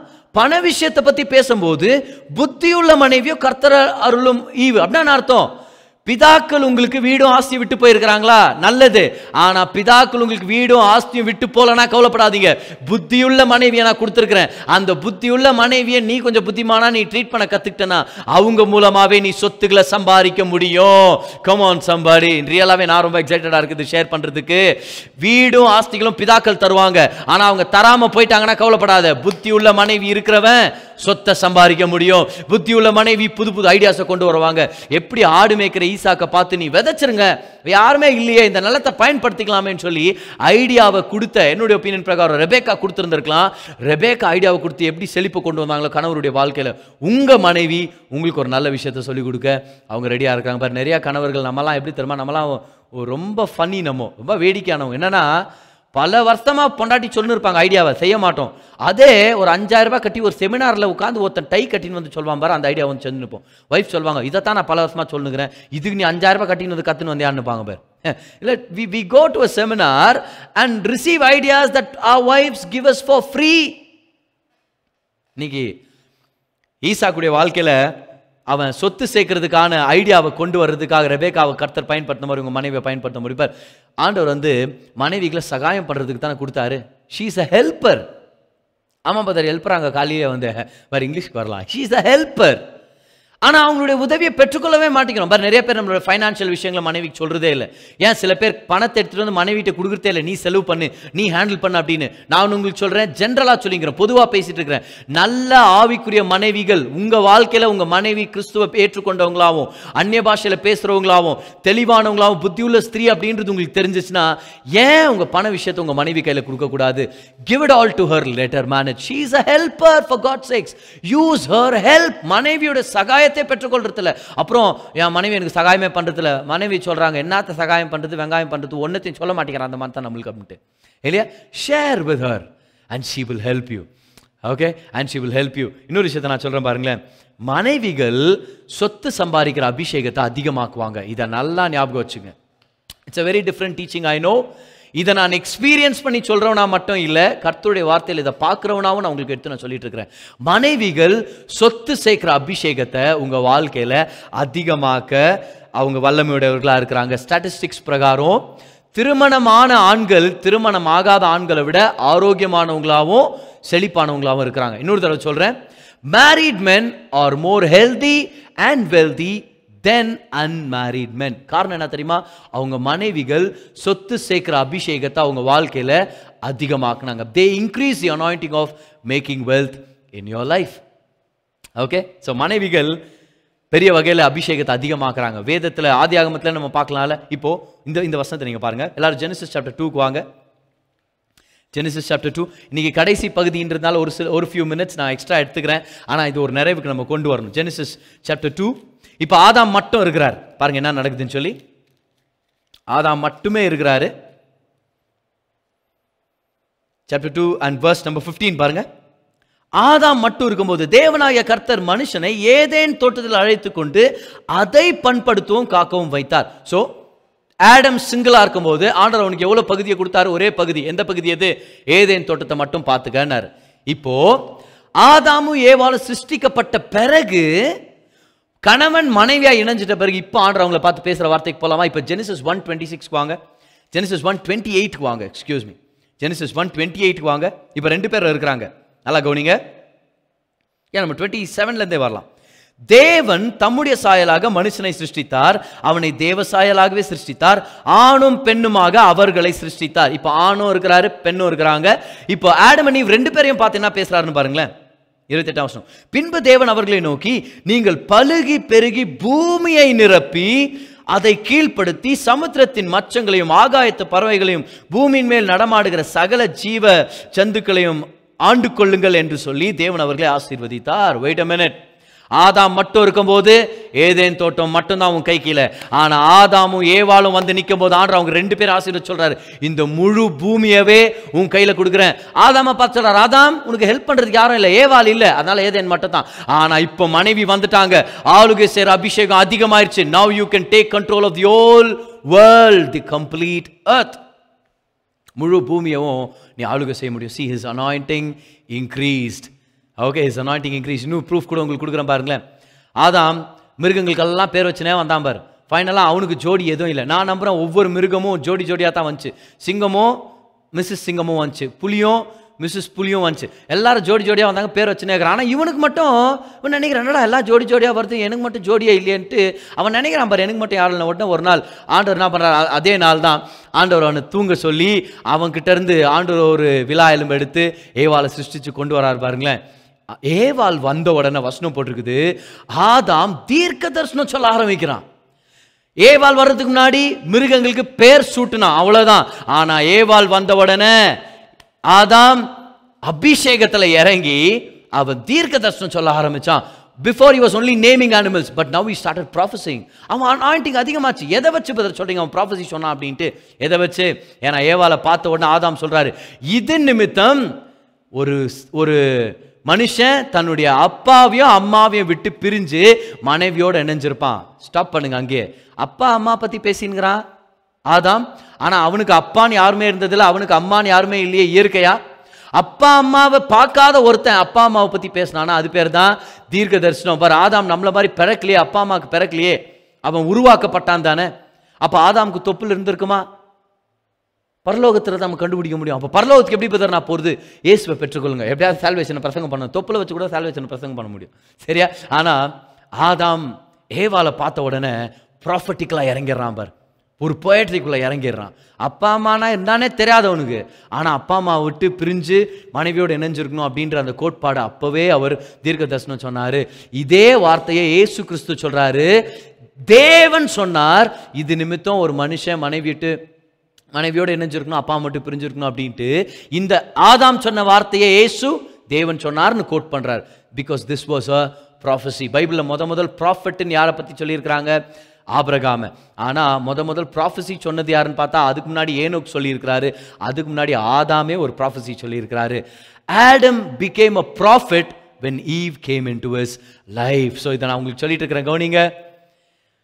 பண விஷயத்தை பத்தி பேசும்போது புத்தியுள்ள மனைவியோ கர்த்தர் அருளும் ஈவு. அப்படின்னா அர்த்தம், பிதாக்கள் உங்களுக்கு வீடும் ஆஸ்தியும் விட்டு போயிருக்கிறாங்களா? நல்லது. ஆனா பிதாக்கள் உங்களுக்கு வீடும் ஆஸ்தியும் விட்டு போலனா கவலைப்படாதீங்க. புத்தியுள்ள மனைவியை நான் கொடுத்துருக்கிறேன். அந்த புத்தியுள்ள மனைவியை நீ கொஞ்சம் புத்திமானா நீ ட்ரீட் பண்ண கத்துக்கிட்டனா அவங்க மூலமாவே நீ சொத்துக்களை சம்பாதிக்க முடியும். Come on somebody. ரியலாவே நான் ரொம்ப எக்ஸைட்டடா இருக்குது ஷேர் பண்றதுக்கு. வீடும் ஆஸ்திகளும் பிதாக்கள் தருவாங்க. ஆனா அவங்க தராம போயிட்டாங்கன்னா கவலைப்படாத. புத்தியுள்ள மனைவி இருக்கிறவன் சொத்தை சம்பாதிக்க முடியும். புத்தியுள்ள மனைவி புது புது ஐடியாஸை கொண்டு வருவாங்க. எப்படி ஆடு மேய்க்கிற ஈசாக்க பார்த்து நீ விதைச்சிருங்க, யாருமே இல்லையே இந்த நிலத்தை பயன்படுத்திக்கலாமேன்னு சொல்லி ஐடியாவை கொடுத்த, என்னுடைய ஒப்பீனியன் பிரகாரம் ரெபேக்கா கொடுத்துருந்துருக்கலாம். ரெபேக்கா ஐடியாவை கொடுத்து எப்படி செழிப்பு கொண்டு வந்தாங்களோ கணவருடைய வாழ்க்கையில், உங்க மனைவி உங்களுக்கு ஒரு நல்ல விஷயத்தை சொல்லிக் கொடுக்க அவங்க ரெடியா இருக்காங்க. பாரு, நிறைய கணவர்கள் நம்மலாம் எப்படி தெரியுமா, நம்மலாம் ரொம்ப ஃபன்னி, நம்ம ரொம்ப வேடிக்கையானவங்க. என்னன்னா பல வருஷமா பொண்டாட்டி சொல்லு இருப்பாங்க, ஐடியாவை செய்ய மாட்டோம். அதே ஒரு அஞ்சாயிரம் ரூபாய் கட்டி ஒரு செமினார்ல உட்காந்து ஒருத்தன் டை கட்டின்னு வந்து சொல்லுவான் பாரு, அந்த ஐடியா வந்து செஞ்சு நிற்போம். வைஃப் சொல்லுவாங்க, இதைத்தான் நான் பல வருஷமா சொல்லுங்கிறேன், இதுக்கு நீ அஞ்சாயிரம் ரூபாய் கட்டின்னு வந்து கத்துன்னு வந்து அனுப்பாங்க பாரு. இல்லை, we we go to a seminar and receive ideas that our wives give us for free. இன்னைக்கு ஈசாக்குடைய வாழ்க்கையில அவன் சொத்து சேர்க்கறதுக்கான ஐடியாவை கொண்டு வர்றதுக்காக ரெபேக்காவை கர்த்தர் பயன்படுத்த மாதிரி உங்க மனைவியை பயன்படுத்த முடிப்பார். ஆண்டவர் வந்து மனைவிகளை சகாயம் பண்றதுக்கு தானே கொடுத்தாரு. She is a helper. ஆமா பதர், ஹெல்ப்பராங்க காலையிலே வந்து வேற இங்கிலீஷ்க்கு வரலாம். She is a helper. ஆனா அவங்களுடைய உதவியை பெற்றுக்கொள்ளவே மாட்டேங்கிறோம். பாரு, நிறைய பேர் நம்மளோட ஃபைனான்ஷியல் விஷயங்களை மனைவிக்கு சொல்றதே இல்லை. ஏன் சில பேர் பணத்தை எடுத்துட்டு வந்து மனைவிட்ட கொடுக்குறதே இல்லை, நீ செலவு பண்ணு, நீ ஹேண்டில் பண்ணு அப்படின்னு. நான் உங்களுக்கு சொல்றேன், ஜென்ரலா சொல்லிக்கிறேன், பொதுவா பேசிட்டு இருக்கிறேன். நல்ல ஆவிக்குரிய மனைவிகள் உங்க வாழ்க்கையில உங்க மனைவி கிறிஸ்துவ ஏற்றுக்கொண்டவங்களாவும் அந்நிய பாஷையில பேசுறவங்களாவும் தெளிவானவங்களாவும் புத்தியுள்ள ஸ்திரீ அப்படின்றது உங்களுக்கு தெரிஞ்சிச்சுன்னா ஏன் உங்க பண விஷயத்தை உங்க மனைவி கையில கொடுக்க கூடாது? Give it all to her, let her manage. She is a helper, for God's sakes. Use her help. மனைவியோட சகாய பெற்றுக்கொள்றதுல அப்புறம் என் மனைவி எனக்கு சகாயமே பண்றதுல மனைவி சொல்றாங்க, என்னத்த சகாயம் பண்றது, வெங்காயம் பண்றது, ஒன்னத்தையும் சொல்ல மாட்டேங்கிறான் அந்த மாதிரி தான் நம்மளுக்கு அப்படின்ட்டு இல்லையா? Share with her and she will help you. Okay, and she will help you. இன்னொரு விஷயத்தை நான் சொல்றேன் பாருங்களேன், மனைவிகள் சொத்து சம்பாதிக்கிற அபிஷேகத்தை அதிகமாக்குவாங்க. இதை நல்லா ஞாபகம் வச்சுங்க. It's a very different teaching, I know. இதை நான் எக்ஸ்பீரியன்ஸ் பண்ணி சொல்றவனா மட்டும் இல்லை, கர்த்தருடைய வார்த்தையில் இதை பார்க்குறவனாவும் நான் உங்களுக்கு எடுத்து நான் சொல்லிட்டு இருக்கிறேன். மனைவிகள் சொத்து சேர்க்கிற அபிஷேகத்தை உங்க வாழ்க்கையில அதிகமாக்க அவங்க வல்லமையுடையவர்களா இருக்கிறாங்க. ஸ்டாட்டிஸ்டிக்ஸ் பிரகாரம் திருமணமான ஆண்கள் திருமணம் ஆகாத ஆண்களை விட ஆரோக்கியமானவங்களாகவும் செழிப்பானவங்களாகவும் இருக்கிறாங்க. இன்னொரு தடவை சொல்றேன், married men are more healthy and wealthy than unmarried men. காரணம் என்ன தெரியுமா? அவங்க மனைவிகள் சொத்து சேர்க்கிற அபிஷேகத்தை அவங்க வாழ்க்கையில அதிகமாக்குனாங்க. They increase the anointing of making wealth in your life. Okay, so மனைவிகள் பெரிய வகையில் அபிஷேகத்தை அதிகமாக்குறாங்க. வேதத்தில் ஆதியாகமத்தில் நம்ம பார்க்கலாம்ல. இப்போ இந்த இந்த வசனத்தை நீங்க பாருங்க. எல்லாரும் ஜெனசிஸ் சாப்டர் டூக்கு வாங்க. ஜெனசிஸ் சாப்டர் டூ இன்னைக்கு கடைசி பகுதின்றதுனால ஒரு சில ஒரு ஃபியூ மினிட்ஸ் நான் எக்ஸ்ட்ரா எடுத்துக்கிறேன். ஆனால் இது ஒரு நிறைவுக்கு நம்ம கொண்டு வரணும். Genesis chapter two. இப்போ ஆதாம் மட்டும் இருக்கிறார். பாருங்க என்ன நடக்குதுன்னு சொல்லி. ஆதாம் மட்டுமே இருக்கிறாரு. Chapter two and verse number fifteen பாருங்க. ஆதாம் மட்டும் இருக்கும்போது தேவனாகிய கர்த்தர் மனுஷனை ஏதேன் தோட்டத்தில் அழைத்து கொண்டு அதை பண்படுத்தவும் காக்கவும் வைத்தார். ஸோ ஆடம் சிங்கிளா இருக்கும்போது ஆண்டவர் அவனுக்கு எவ்வளவு பகுதியை கொடுத்தாரு? ஒரே பகுதி. எந்த பகுதி எது? ஏதேன் தோட்டத்தை மட்டும் பார்த்துக்கன்னார். இப்போ ஆதாமும் ஏவாளும் சிருஷ்டிக்கப்பட்ட பிறகு, கணவன் மனைவியா இணைஞ்சிட்ட பிறகு இப்போ ஆண்டவர் அவங்களை பார்த்து பேசுற வார்த்தைக்கு போலாமா? இப்போ ஜெனசிஸ் ஒன் டுவெண்ட்டி சிக்ஸ் வாங்க. ஜெனசிஸ் ஒன் டுவெண்ட்டி எயிட் வாங்க. Excuse me, Genesis one twenty eight வாங்க. இப்போ ரெண்டு பேர் இருக்கிறாங்க. நல்லா கவனிங்க. ஏன் நம்ம டுவெண்ட்டி செவன்ல இருந்தே வரலாம். தேவன் தம்முடைய சாயலாக மனுஷனை சிருஷ்டித்தார், அவனை தேவ சாயலாகவே சிருஷ்டித்தார், ஆணும் பெண்ணுமாக அவர்களை சிருஷ்டித்தார். இப்போ ஆணும் இருக்கிறாரு, பெண்ணும் இருக்கிறாங்க. இப்போ ஆடம் அண்ட் ஈவ் ரெண்டு பேரையும் பார்த்து என்ன பேசுறாருன்னு பாருங்களேன். இருபத்தி எட்டாம் வருஷம். பின்பு தேவன் அவர்களை நோக்கி, நீங்கள் பலுகி பெருகி பூமியை நிரப்பி அதை கீழ்ப்படுத்தி சமுத்திரத்தின் மச்சங்களையும் ஆகாயத்து பறவைகளையும் பூமியின் மேல் நடமாடுகிற சகல ஜீவ ஜந்துக்களையும் ஆண்டு கொள்ளுங்கள் என்று சொல்லி தேவன் அவர்களை ஆசீர்வதித்தார். Wait a minute. ஆதாம் மட்டும் இருக்கும்போது ஏதேன் தோட்டம் மட்டும்தான் உன் கை கீழே. ஆனா ஆதாமும் ஏவாளும் வந்து நிற்கும் போது ஆண்டவர் அவங்க ரெண்டு பேரும் ஆசீர்வதித்து சொல்றாரு, இந்த முழு பூமியவே உன் கையில கொடுக்குறேன். ஆதாம பார்த்து சொல்றாரு, ஆதாம் உனக்கு ஹெல்ப் பண்றதுக்கு யாரும் இல்லை, ஏவாள் இல்லை, அதனால ஏதேன் மட்டும் தான். ஆனா இப்போ மனைவி வந்துட்டாங்க, ஆளுகை சேர அபிஷேகம் அதிகமாயிருச்சு. now you can take control of the whole world, the complete earth. முழு பூமியவும் நீ ஆளுகை செய்ய முடியும். see his anointing increased. Okay, his anointing increased. இன்னும் ப்ரூஃப் கூட உங்களுக்கு கொடுக்குறேன் பாருங்களேன். ஆதாம் மிருகங்களுக்கெல்லாம் பேர் வச்சுனே வந்தான் பாரு. ஃபைனலாக அவனுக்கு ஜோடி எதுவும் இல்லை. நான் நம்புறேன் ஒவ்வொரு மிருகமும் ஜோடி ஜோடியாக தான் வந்துச்சு. சிங்கமும் மிஸ்ஸஸ் சிங்கமும் வந்துச்சு, புலியும் மிஸ்ஸஸ் புலியும் வந்துச்சு. எல்லாரும் ஜோடி ஜோடியாக வந்தாங்க, பேர் வச்சுனே இருக்கிறான். ஆனால் இவனுக்கு மட்டும் இவன் நினைக்கிறான், என்னடா எல்லாம் ஜோடி ஜோடியாக வருது, எனக்கு மட்டும் ஜோடியா இல்லையன்ட்டு அவன் நினைக்கிறான் பாரு, எனக்கு மட்டும் யாரும் உடனே ஒரு நாள் ஆண்டவர் என்ன பண்ணுறாரு, அதே நாள் தான் ஆண்டவர் அவனை தூங்க சொல்லி அவன்கிட்ட இருந்து ஆண்டவர் ஒரு விழா எலும்பு எடுத்து ஏவாளை சிருஷ்டிச்சு கொண்டு வராரு பாருங்களேன். ஏவாள் வந்த உடனே வசனம் போட்டிருக்குது, ஆதாம் தீர்க்க தரிசனம் சொல்ல ஆரம்பிக்கிறான். ஏவாள் வர்றதுக்கு முன்னாடி மிருகங்களுக்கு பேர் சூட்டுனா அவ்வளவுதான். ஆனா ஏவாள் வந்த உடனே ஆதாம் அபிஷேகத்துல இறங்கி அவன் தீர்க்க தரிசனம் சொல்ல ஆரம்பிச்சான். Before he was only naming animals, but now he started prophesying. அவன் அனாயிண்டிங் அதிகமாச்சு. எதை வச்சு பதில் சொல்றீங்க அவன் ப்ராஃபஸி சொன்னான் அப்படின்ட்டு? எதை வச்சு? ஏன்னா ஏவாளை பார்த்த உடனே ஆதாம் சொல்றாரு, இது நிமித்தம் ஒரு ஒரு மனுஷன் தன்னுடைய அப்பாவையும் அம்மாவையும் விட்டு பிரிஞ்சு மனைவியோட இணைஞ்சிருப்பான். ஸ்டாப் பண்ணுங்க அங்கே. அப்பா அம்மா பத்தி பேசினுங்கிறான் ஆதாம். ஆனா அவனுக்கு அப்பான்னு யாருமே இருந்ததில்ல, அவனுக்கு அம்மான்னு யாருமே இல்லையே. இயற்கையா அப்பா அம்மாவை பார்க்காத ஒருத்தன் அப்பா அம்மாவை பத்தி பேசினானா அது பேர் தான் தீர்க்க தரிசனம். பாரு, ஆதாம் நம்மள மாதிரி பிறக்கலையே, அப்பா அம்மாவுக்கு பிறக்கலையே, அவன் உருவாக்கப்பட்டான் தானே. அப்ப ஆதாமுக்கு தொப்புல இருந்திருக்குமா? பரலோகத்தில் நம்ம கண்டுபிடிக்க முடியும். அப்போ பரலோகத்துக்கு எப்படி பதர் நான் போகிறது? இயேசுவை பெற்றுக்கொள்ளுங்க. எப்படியாவது சால்வேஷனை பிரசங்கம் பண்ணணும். தொப்புல வச்சு கூட சால்வேஷனை பிரசங்கம் பண்ண முடியும், சரியா? ஆனால் ஆதாம் ஏவாளை பார்த்த உடனே ப்ராஃபட்டிக்கலாக இறங்கிடுறான் பார், ஒரு போயட்ரிக்குள்ளே இறங்கிடுறான். அப்பா அம்மானா இருந்தானே தெரியாதவனுக்கு, ஆனால் அப்பா அம்மா விட்டு பிரிஞ்சு மனைவியோடு இணைஞ்சிருக்கணும் அப்படின்ற அந்த கோட்பாடு அப்போவே அவர் தீர்க்க தரிசனம் சொன்னார். இதே வார்த்தையை இயேசு கிறிஸ்து சொல்கிறாரு. தேவன் சொன்னார், இது நிமித்தம் ஒரு மனுஷன் மனைவி விட்டு மனைவியோடு இணைஞ்சிருக்கணும், அப்பா மட்டும் பிரிஞ்சிருக்கணும் அப்படின்ட்டு. இந்த ஆதாம் சொன்ன வார்த்தையை இயேசு தேவன் சொன்னார்னு கோட் பண்றார். Because this was a prophecy. பைபிளில் முத முதல் ப்ராஃபட்னு யாரை பற்றி சொல்லியிருக்கிறாங்க? ஆபிரகாம. ஆனால் முத முதல் ப்ராஃபஸி சொன்னது யாருன்னு பார்த்தா அதுக்கு முன்னாடி ஏனோக் சொல்லியிருக்கிறாரு, அதுக்கு முன்னாடி ஆதாமே ஒரு ப்ராஃபஸி சொல்லியிருக்கிறாரு. Adam became a prophet when Eve came into his life. So இதை நான் உங்களுக்கு சொல்லிட்டு இருக்கிறேன், கவனிங்க.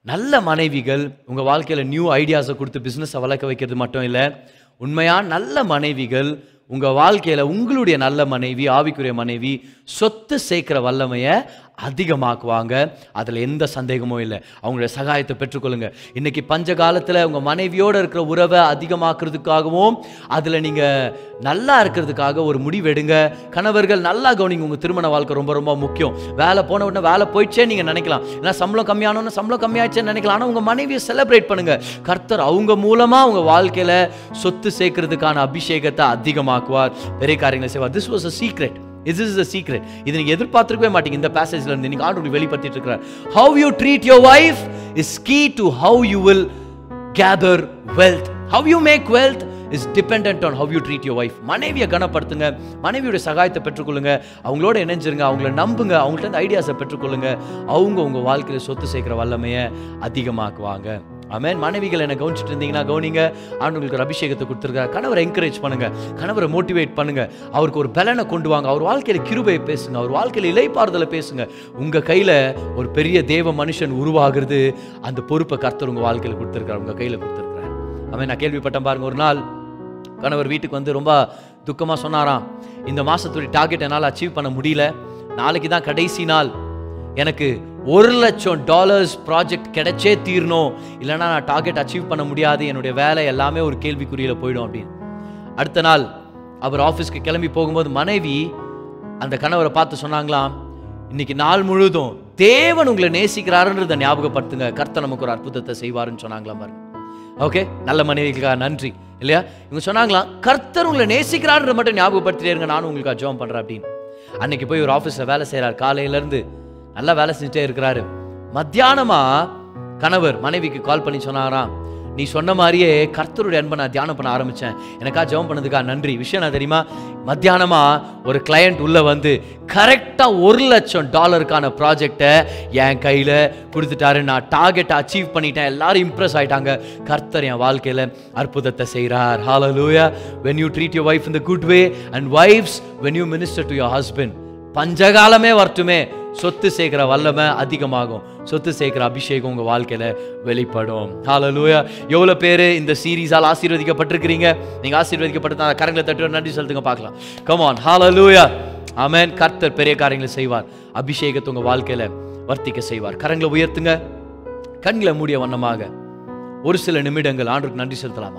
நல்ல மனைவிகள் உங்க வாழ்க்கையில நியூ ஐடியாஸை கொடுத்து பிசினஸை வளர்க்க வைக்கிறது மட்டும் இல்லை, உண்மையா நல்ல மனைவிகள் உங்க வாழ்க்கையில உங்களுடைய நல்ல மனைவி, ஆவிக்குரிய மனைவி சொத்து சேர்க்கிற வல்லமையை அதிகமாக்குவாங்க. அதில் எந்த சந்தேகமும் இல்லை. அவங்களுடைய சகாயத்தை பெற்றுக்கொள்ளுங்க. இன்னைக்கு பஞ்ச காலத்தில் உங்கள் மனைவியோடு இருக்கிற உறவை அதிகமாக்குறதுக்காகவும் அதில் நீங்கள் நல்லா இருக்கிறதுக்காக ஒரு முடிவு எடுங்க. கணவர்கள் நல்லா கவனிங்க. உங்கள் திருமண வாழ்க்கை ரொம்ப ரொம்ப முக்கியம். வேலை போன உடனே வேலை போயிடுச்சே நீங்கள் நினைக்கலாம், ஏன்னா சம்பளம் கம்மியானோன்னு சம்பளம் கம்மியாச்சேன்னு நினைக்கலாம். ஆனால் உங்கள் மனைவியை செலிப்ரேட் பண்ணுங்க. கர்த்தர் அவங்க மூலமாக உங்கள் வாழ்க்கையில் சொத்து சேர்க்கறதுக்கான அபிஷேகத்தை அதிகமாக்குவார், பெரிய காரியங்களை செய்வார். This was a secret. This is the secret. இது நீங்க எதிர்பார்த்திருக்கவே மாட்டீங்க. இந்த பேசேஜ்ல இருந்து நீங்க ஆண்டவர் வெளிப்படுத்திட்டு இருக்கிறார். How you treat your wife is key to how you will gather wealth. How you make wealth is dependent on how you treat your wife. மனைவியை கனப்படுத்துங்க, மனைவியோட சகாயத்தை பெற்றுக்கொள்ளுங்க, அவங்களோட இணைஞ்சிருங்க, அவங்கள நம்புங்க, அவங்கள்ட்ட ஐடியாஸை பெற்றுக்கொள்ளுங்க. அவங்க உங்க வாழ்க்கையில சொத்து சேர்க்கிற வல்லமையை அதிகமாக்குவாங்க. ஆமென். மனைவிகள் என்ன கவனிச்சுட்டு இருந்தீங்கன்னா கவனிங்க. ஆண்டவருக்கு ஒரு அபிஷேகத்தை கொடுத்துருக்காரு. கணவரை என்கரேஜ் பண்ணுங்க, கணவரை மோட்டிவேட் பண்ணுங்க, அவருக்கு ஒரு பலனை கொண்டு வாங்க, அவர் வாழ்க்கையில கிருபையை பேசுங்க, அவர் வாழ்க்கையில இளைப்பாறுதலை பேசுங்க. உங்க கையில ஒரு பெரிய தேவ மனுஷன் உருவாகிறது, அந்த பொறுப்பை கர்த்தர் உங்க வாழ்க்கையில கொடுத்துருக்காரு, உங்க கையில கொடுத்துருக்காரு. ஆமென். நான் கேள்விப்பட்டேன் பாருங்க, ஒரு நாள் கணவர் வீட்டுக்கு வந்து ரொம்ப துக்கமா சொன்னாராம், இந்த மாசத்துடைய டார்கெட் என்னால் அச்சீவ் பண்ண முடியல, நாளைக்கு தான் கடைசி நாள், எனக்கு ஒரு லட்சம் டாலர்ஸ் ப்ராஜெக்ட் கிடைச்சே தீரணும், இல்லைன்னா நான் டார்கெட் அச்சீவ் பண்ண முடியாது, என்னுடைய வேலை எல்லாமே ஒரு கேள்விக்குறியில் போயிடும் அப்படின்னு. அடுத்த நாள் அவர் ஆஃபீஸ்க்கு கிளம்பி போகும்போது மனைவி அந்த கணவரை பார்த்து சொன்னாங்களாம், இன்னைக்கு நாள் முழுதும் தேவன் உங்களை நேசிக்கிறாருன்றதை ஞாபகப்படுத்துங்க, கர்த்தர் நமக்கு ஒரு அற்புதத்தை செய்வாருன்னு சொன்னாங்களாம் பாருங்க. ஓகே, நல்ல மனைவிக்காக நன்றி இல்லையா? இவங்க சொன்னாங்களாம், கர்த்தர் உங்களை நேசிக்கிறாருன்ற மட்டும் ஞாபகப்படுத்திட்டே இருங்க, நானும் உங்களுக்கு ஜெபம் பண்றேன் அப்படின்னு. அன்னைக்கு போய் ஒரு ஆஃபீஸில் வேலை செய்கிறார், காலையில இருந்து நல்லா வேலை செஞ்சுட்டே இருக்கிறாரு. மத்தியானமா கணவர் மனைவிக்கு கால் பண்ணி சொன்னாராம், நீ சொன்ன மாதிரியே கர்த்தருடைய அன்பை நான் தியானம் பண்ண ஆரம்பிச்சேன், எனக்கா ஜெபம் பண்ணதுக்கா நன்றி. விஷயம் நான் தெரியுமா, மத்தியானமா ஒரு கிளையண்ட் உள்ள வந்து கரெக்டா ஒரு லட்சம் டாலருக்கான ப்ராஜெக்டை என் கையில கொடுத்துட்டாரு, நான் டார்கெட்டை அச்சீவ் பண்ணிட்டேன், எல்லாரும் இம்ப்ரெஸ் ஆயிட்டாங்க, கர்த்தர் என் வாழ்க்கையில அற்புதத்தை செய்கிறார். ஹalleluya. when you treat your wife in the good way and wives when you minister to your husband, பஞ்சகாலமே வரட்டுமே, சொத்து சேர்க்கிற வல்லமை அதிகமாகும், சொத்து சேர்க்கிற அபிஷேகம் உங்க வாழ்க்கையில வெளிப்படும். ஹalleluya. எவ்வளவு பேரு இந்த சீரீஸால் ஆசீர்வதிக்கப்பட்டிருக்கிறீங்க? நீங்க ஆசீர்வதிக்கப்பட்ட கரங்களை தட்டி நன்றி செலுத்துங்க பார்க்கலாம். கம் ஆன், ஹalleluya. ஆமென். கர்த்தர் பெரிய காரியங்களை செய்வார், அபிஷேகத்தை உங்க வாழ்க்கையில வர்த்திக்க செய்வார். கரங்களை உயர்த்துங்க, கண்களை மூடிய வண்ணமாக ஒரு சில நிமிடங்கள் ஆண்டவருக்கு நன்றி செலுத்தலாமா?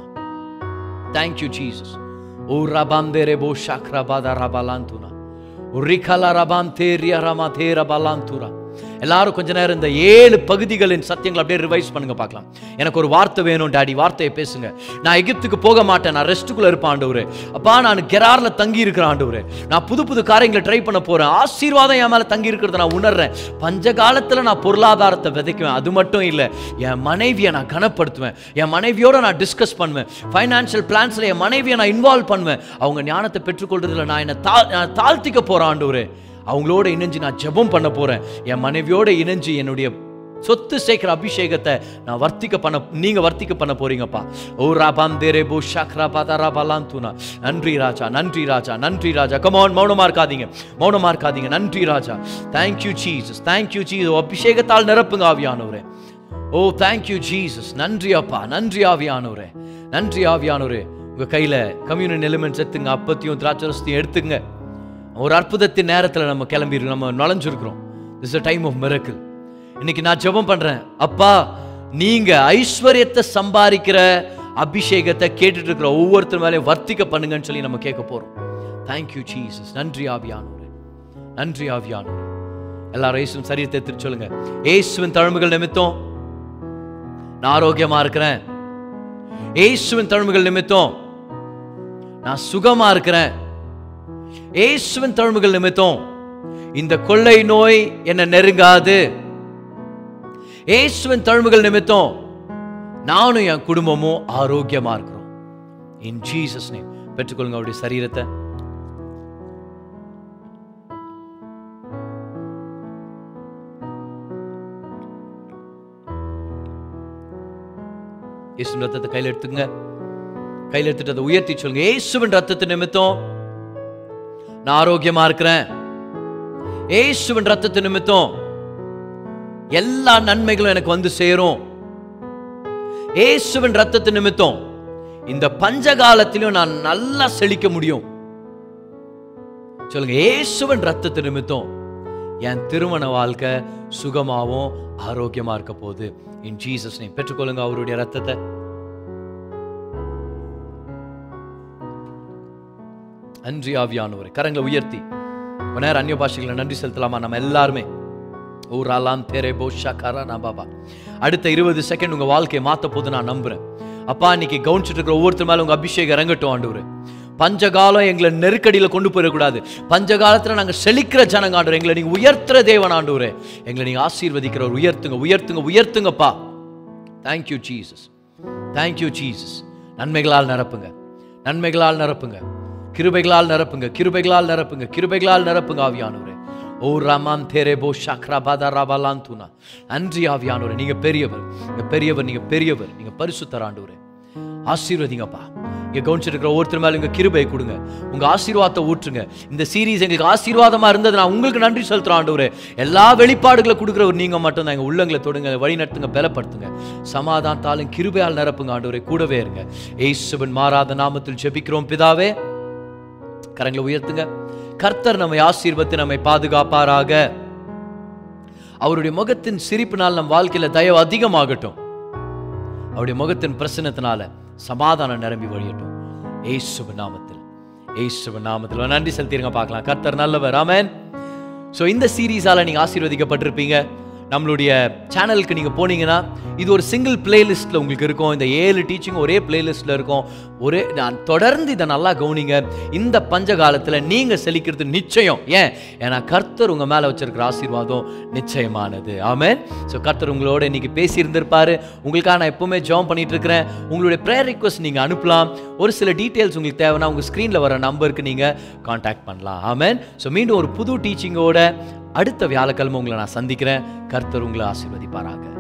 Thank you Jesus. ஓ ரபாந்தேரே போ ஷக்ரபாதா ரபாலாந்துனா ரிகலா ரபாந்தேரியா ரமாதேரா பாலாந்துரா. எல்லாரும் கொஞ்ச நேரம் இந்த ஏழு பகுதிகளின் சத்தியங்களை அப்படியே ரிவைஸ் பண்ணுங்க பார்க்கலாம். எனக்கு ஒரு வார்த்தை வேணும் டாடி, வார்த்தையை பேசுங்க. நான் எகிப்துக்கு போக மாட்டேன், நான் ரெஸ்ட்டுக்குள்ள இருப்பேன் ஆண்டவரே. அப்பா நான் கெரார்ல தங்கி இருக்கிறேன் ஆண்டவரே, நான் புது புது காரியங்களை ட்ரை பண்ண போறேன், ஆசீர்வாதம் என் மேல தங்கி இருக்கிறத நான் உணர்றேன். பஞ்ச காலத்துல நான் பொருளாதாரத்தை விதைக்குவேன், அது மட்டும் இல்லை என் மனைவியை நான் கனப்படுத்துவேன், என் மனைவியோட நான் டிஸ்கஸ் பண்ணுவேன், ஃபைனான்சியல் பிளான்ஸ்ல என் மனைவியை நான் இன்வால்வ் பண்ணுவேன், அவங்க ஞானத்தை பெற்றுக்கொள்றதுல நான் என்ன தாழ்த்திக்க போறேன் ஆண்டவரே. அவங்களோட இணைஞ்சு நான் ஜெபம் பண்ண போறேன், என் மனைவியோட இணைஞ்சு என்னுடைய சொத்து சேர்க்கிற அபிஷேகத்தை நான் வர்த்திக்க பண்ண, நீங்க வர்த்திக்க பண்ண போறீங்கப்பா. ஓ ராபாந்தேரே போ ஷக்ரா பாதாரா பாலாந்துனா. நன்றி ராஜா, நன்றி ராஜா, நன்றி ராஜா. கம் ஆன், மௌனமா இருக்காதீங்க, மௌனமா இருக்காதீங்க. நன்றி ராஜா. Thank you Jesus, thank you Jesus. அபிஷேகத்தால் நிரப்புங்க ஆவியானவரே. ஓ thank you Jesus. நன்றி அப்பா, நன்றி ஆவியானவரே, நன்றி ஆவியானவரே. உங்க கையில கம்யூனியன் எலிமெண்ட்ஸ் எடுத்துங்க, அப்பத்தையும் திராட்சரசத்தையும் எடுத்துங்க. ஒரு அற்புதத்தின் நேரத்தில் நம்ம கிளம்பி நம்ம நுழைஞ்சிருக்கிறோம். This is a time of miracle. இன்னைக்கு நான் ஜெபம் பண்றேன், அப்பா நீங்க ஐஸ்வர்யத்தை சம்பாதிக்கிற அபிஷேகத்தை கேட்டுட்டு இருக்கிற ஒவ்வொருத்தர் மேலே வர்த்திக்க பண்ணுங்கன்னு சொல்லி நம்ம கேட்க போறோம். Thank you Jesus. நன்றி ஆவியானவரே, நன்றி ஆவியானவரே. எல்லாரும் இயேசுவின் சரீரத்தை எடுத்து சொல்லுங்க. இயேசுவின் தழும்புகள் நிமித்தம் நான் ஆரோக்கியமா இருக்கிறேன், இயேசுவின் தழும்புகள் நிமித்தம் நான் சுகமா இருக்கிறேன், இயேசுவின் தழும்புகள் நிமித்தம் இந்த கொள்ளை நோய் என்ன நெருங்காது, இயேசுவின் தழும்புகள் நிமித்தம் நானும் என் குடும்பமும் ஆரோக்கியமா இருக்கிறோம். இன் ஜீசஸ் நேம் பெற்றுக்கொள்ளுங்க அவருடைய சரீரத்தை. இயேசுவின் ரத்தத்தை கையில் எடுத்துங்க, கையில் எடுத்துட்டு அதை உயர்த்தி சொல்லுங்க. இயேசுவின் ரத்தத்தின் நிமித்தம் நான் ஆரோக்கியமா இருக்கிறேன், இயேசுவின் ரத்தத்தின் நிமித்தம் எல்லா நன்மைகளும் எனக்கு வந்து சேரும். இயேசுவின் ரத்தத்தின் நிமித்தம் இந்த பஞ்சகாலத்திலும் நான் நல்லா செழிக்க முடியும். சொல்லுங்க, இயேசுவின் ரத்தத்தின் நிமித்தம் என் திருமண வாழ்க்கை சுகமாவும் ஆரோக்கியமா இருக்க போகுது. இன் ஜீசஸ் நேம் பெற்றுக்கொள்ளுங்க அவருடைய ரத்தத்தை. நன்றி ஆவியானவரே. கரங்களை உயர்த்தி கொஞ்ச நேரம் அந்நிய பாஷைகளை நன்றி செலுத்தலாமா? நம்ம எல்லாருமே ஊராலாம் தேரே போஷா கரானா பாபா. அடுத்த இருபது செகண்ட் உங்க வாழ்க்கையை மாத்த போது நான் நம்புறேன். அப்பா, இன்னைக்கு கவனிச்சுட்டு இருக்கிற ஒவ்வொருத்தர் மேல உங்க அபிஷேகம் இறங்கட்டும் ஆண்டவரே. பஞ்சகாலம் எங்களை நெருக்கடியில கொண்டு போயிடக்கூடாது. பஞ்சகாலத்துல நாங்க செழிக்கிற ஜனங்க ஆண்டவரே. எங்களை நீங்க உயர்த்துற தேவன் ஆண்டவரே. எங்களை நீங்க ஆசீர்வதிக்கிறவர். உயர்த்துங்க உயர்த்துங்க உயர்த்துங்கப்பா. Thank you Jesus, thank you Jesus. நன்மைகளால் நிரப்புங்க, நன்மைகளால் நிரப்புங்க, கிருபைகளால் நிரப்புங்க, கிருபைகளால் நிரப்புங்க, கிருபைகளால் நிரப்புங்க ஆவியானவரே. ஓ ரமாம் தேரேபோ ஷக்ரபாதா ரபாலாந்துனா. நன்றி ஆவியானவரே. நீங்க பெரியவர், நீங்க பெரியவர், நீங்க பெரியவர், நீங்க பரிசுத்தர் ஆண்டவரே. ஆசீர்வதிங்கப்பா. இங்க கவனிச்சிட்டு இருக்கிற ஒவ்வொருத்தர் மேல உங்க கிருபை கொடுங்க, உங்க ஆசீர்வாதத்தை ஊற்றுங்க. இந்த சீரீஸ் எங்களுக்கு ஆசீர்வாதமா இருந்தது, நான் உங்களுக்கு நன்றி செலுத்துறேன் ஆண்டவரே. எல்லா வெளிப்பாடுகளை கொடுக்குறவர் நீங்க மட்டும் தான். எங்க உள்ளங்களை தொடுங்க, வழி நடத்துங்க, பலப்படுத்துங்க. சமாதானத்தாலும் கிருபையால் நிரப்புங்க ஆண்டவரே. கூடவே இருங்க. இயேசுவின் மாறாத நாமத்தில் ஜெபிக்கிறோம் பிதாவே. கரங்களை உயர்த்துங்க. கர்த்தர் நம்மை ஆசீர்வதித்து நம்மை பாதுகாப்பாராக. அவருடைய முகத்தின் சிரிப்பினால் நம் வாழ்க்கையில தயவு அதிகமாகட்டும். அவருடைய முகத்தின் பிரசன்னத்தினால சமாதானம் நிரம்பி வழியட்டும். இயேசுவின் நாமத்தில், இயேசுவின் நாமத்தில் நன்றி செலுத்திருங்க. பார்க்கலாம். கர்த்தர் நல்லவர். ஆமென். ஸோ இந்த சீரீஸால நீங்க ஆசீர்வதிக்கப்பட்டிருப்பீங்க. நம்மளுடைய சேனலுக்கு நீங்க போனீங்கன்னா இது ஒரு சிங்கிள் பிளேலிஸ்ட்ல உங்களுக்கு இருக்கும். இந்த ஏழு டீச்சிங் ஒரே பிளேலிஸ்ட்ல இருக்கும். ஒரே நான் தொடர்ந்து இதை நல்லா கவனிங்க. இந்த பஞ்ச காலத்துல நீங்க செழிக்கிறது நிச்சயம். ஏன்? ஏன்னா கர்த்தர் உங்க மேல வச்சிருக்கிற ஆசீர்வாதம் நிச்சயமானது. ஆமென். ஸோ கர்த்தர் உங்களோட இன்னைக்கு பேசி இருந்திருப்பாரு. உங்களுக்காக நான் எப்பவுமே ஜெபம் பண்ணிட்டு இருக்கிறேன். உங்களுடைய ப்ரேயர் ரிக்வெஸ்ட் நீங்க அனுப்பலாம். ஒரு சில டீட்டெயில்ஸ் உங்களுக்கு தேவைன்னா உங்க ஸ்கிரீன்ல வர நம்பருக்கு நீங்க கான்டாக்ட் பண்ணலாம். ஆமென். ஸோ மீண்டும் ஒரு புது டீச்சிங்கோட அடுத்த வியாழக்கிழமை உங்களை நான் சந்திக்கிறேன். கர்த்தர் உங்களை ஆசீர்வதிப்பாராக.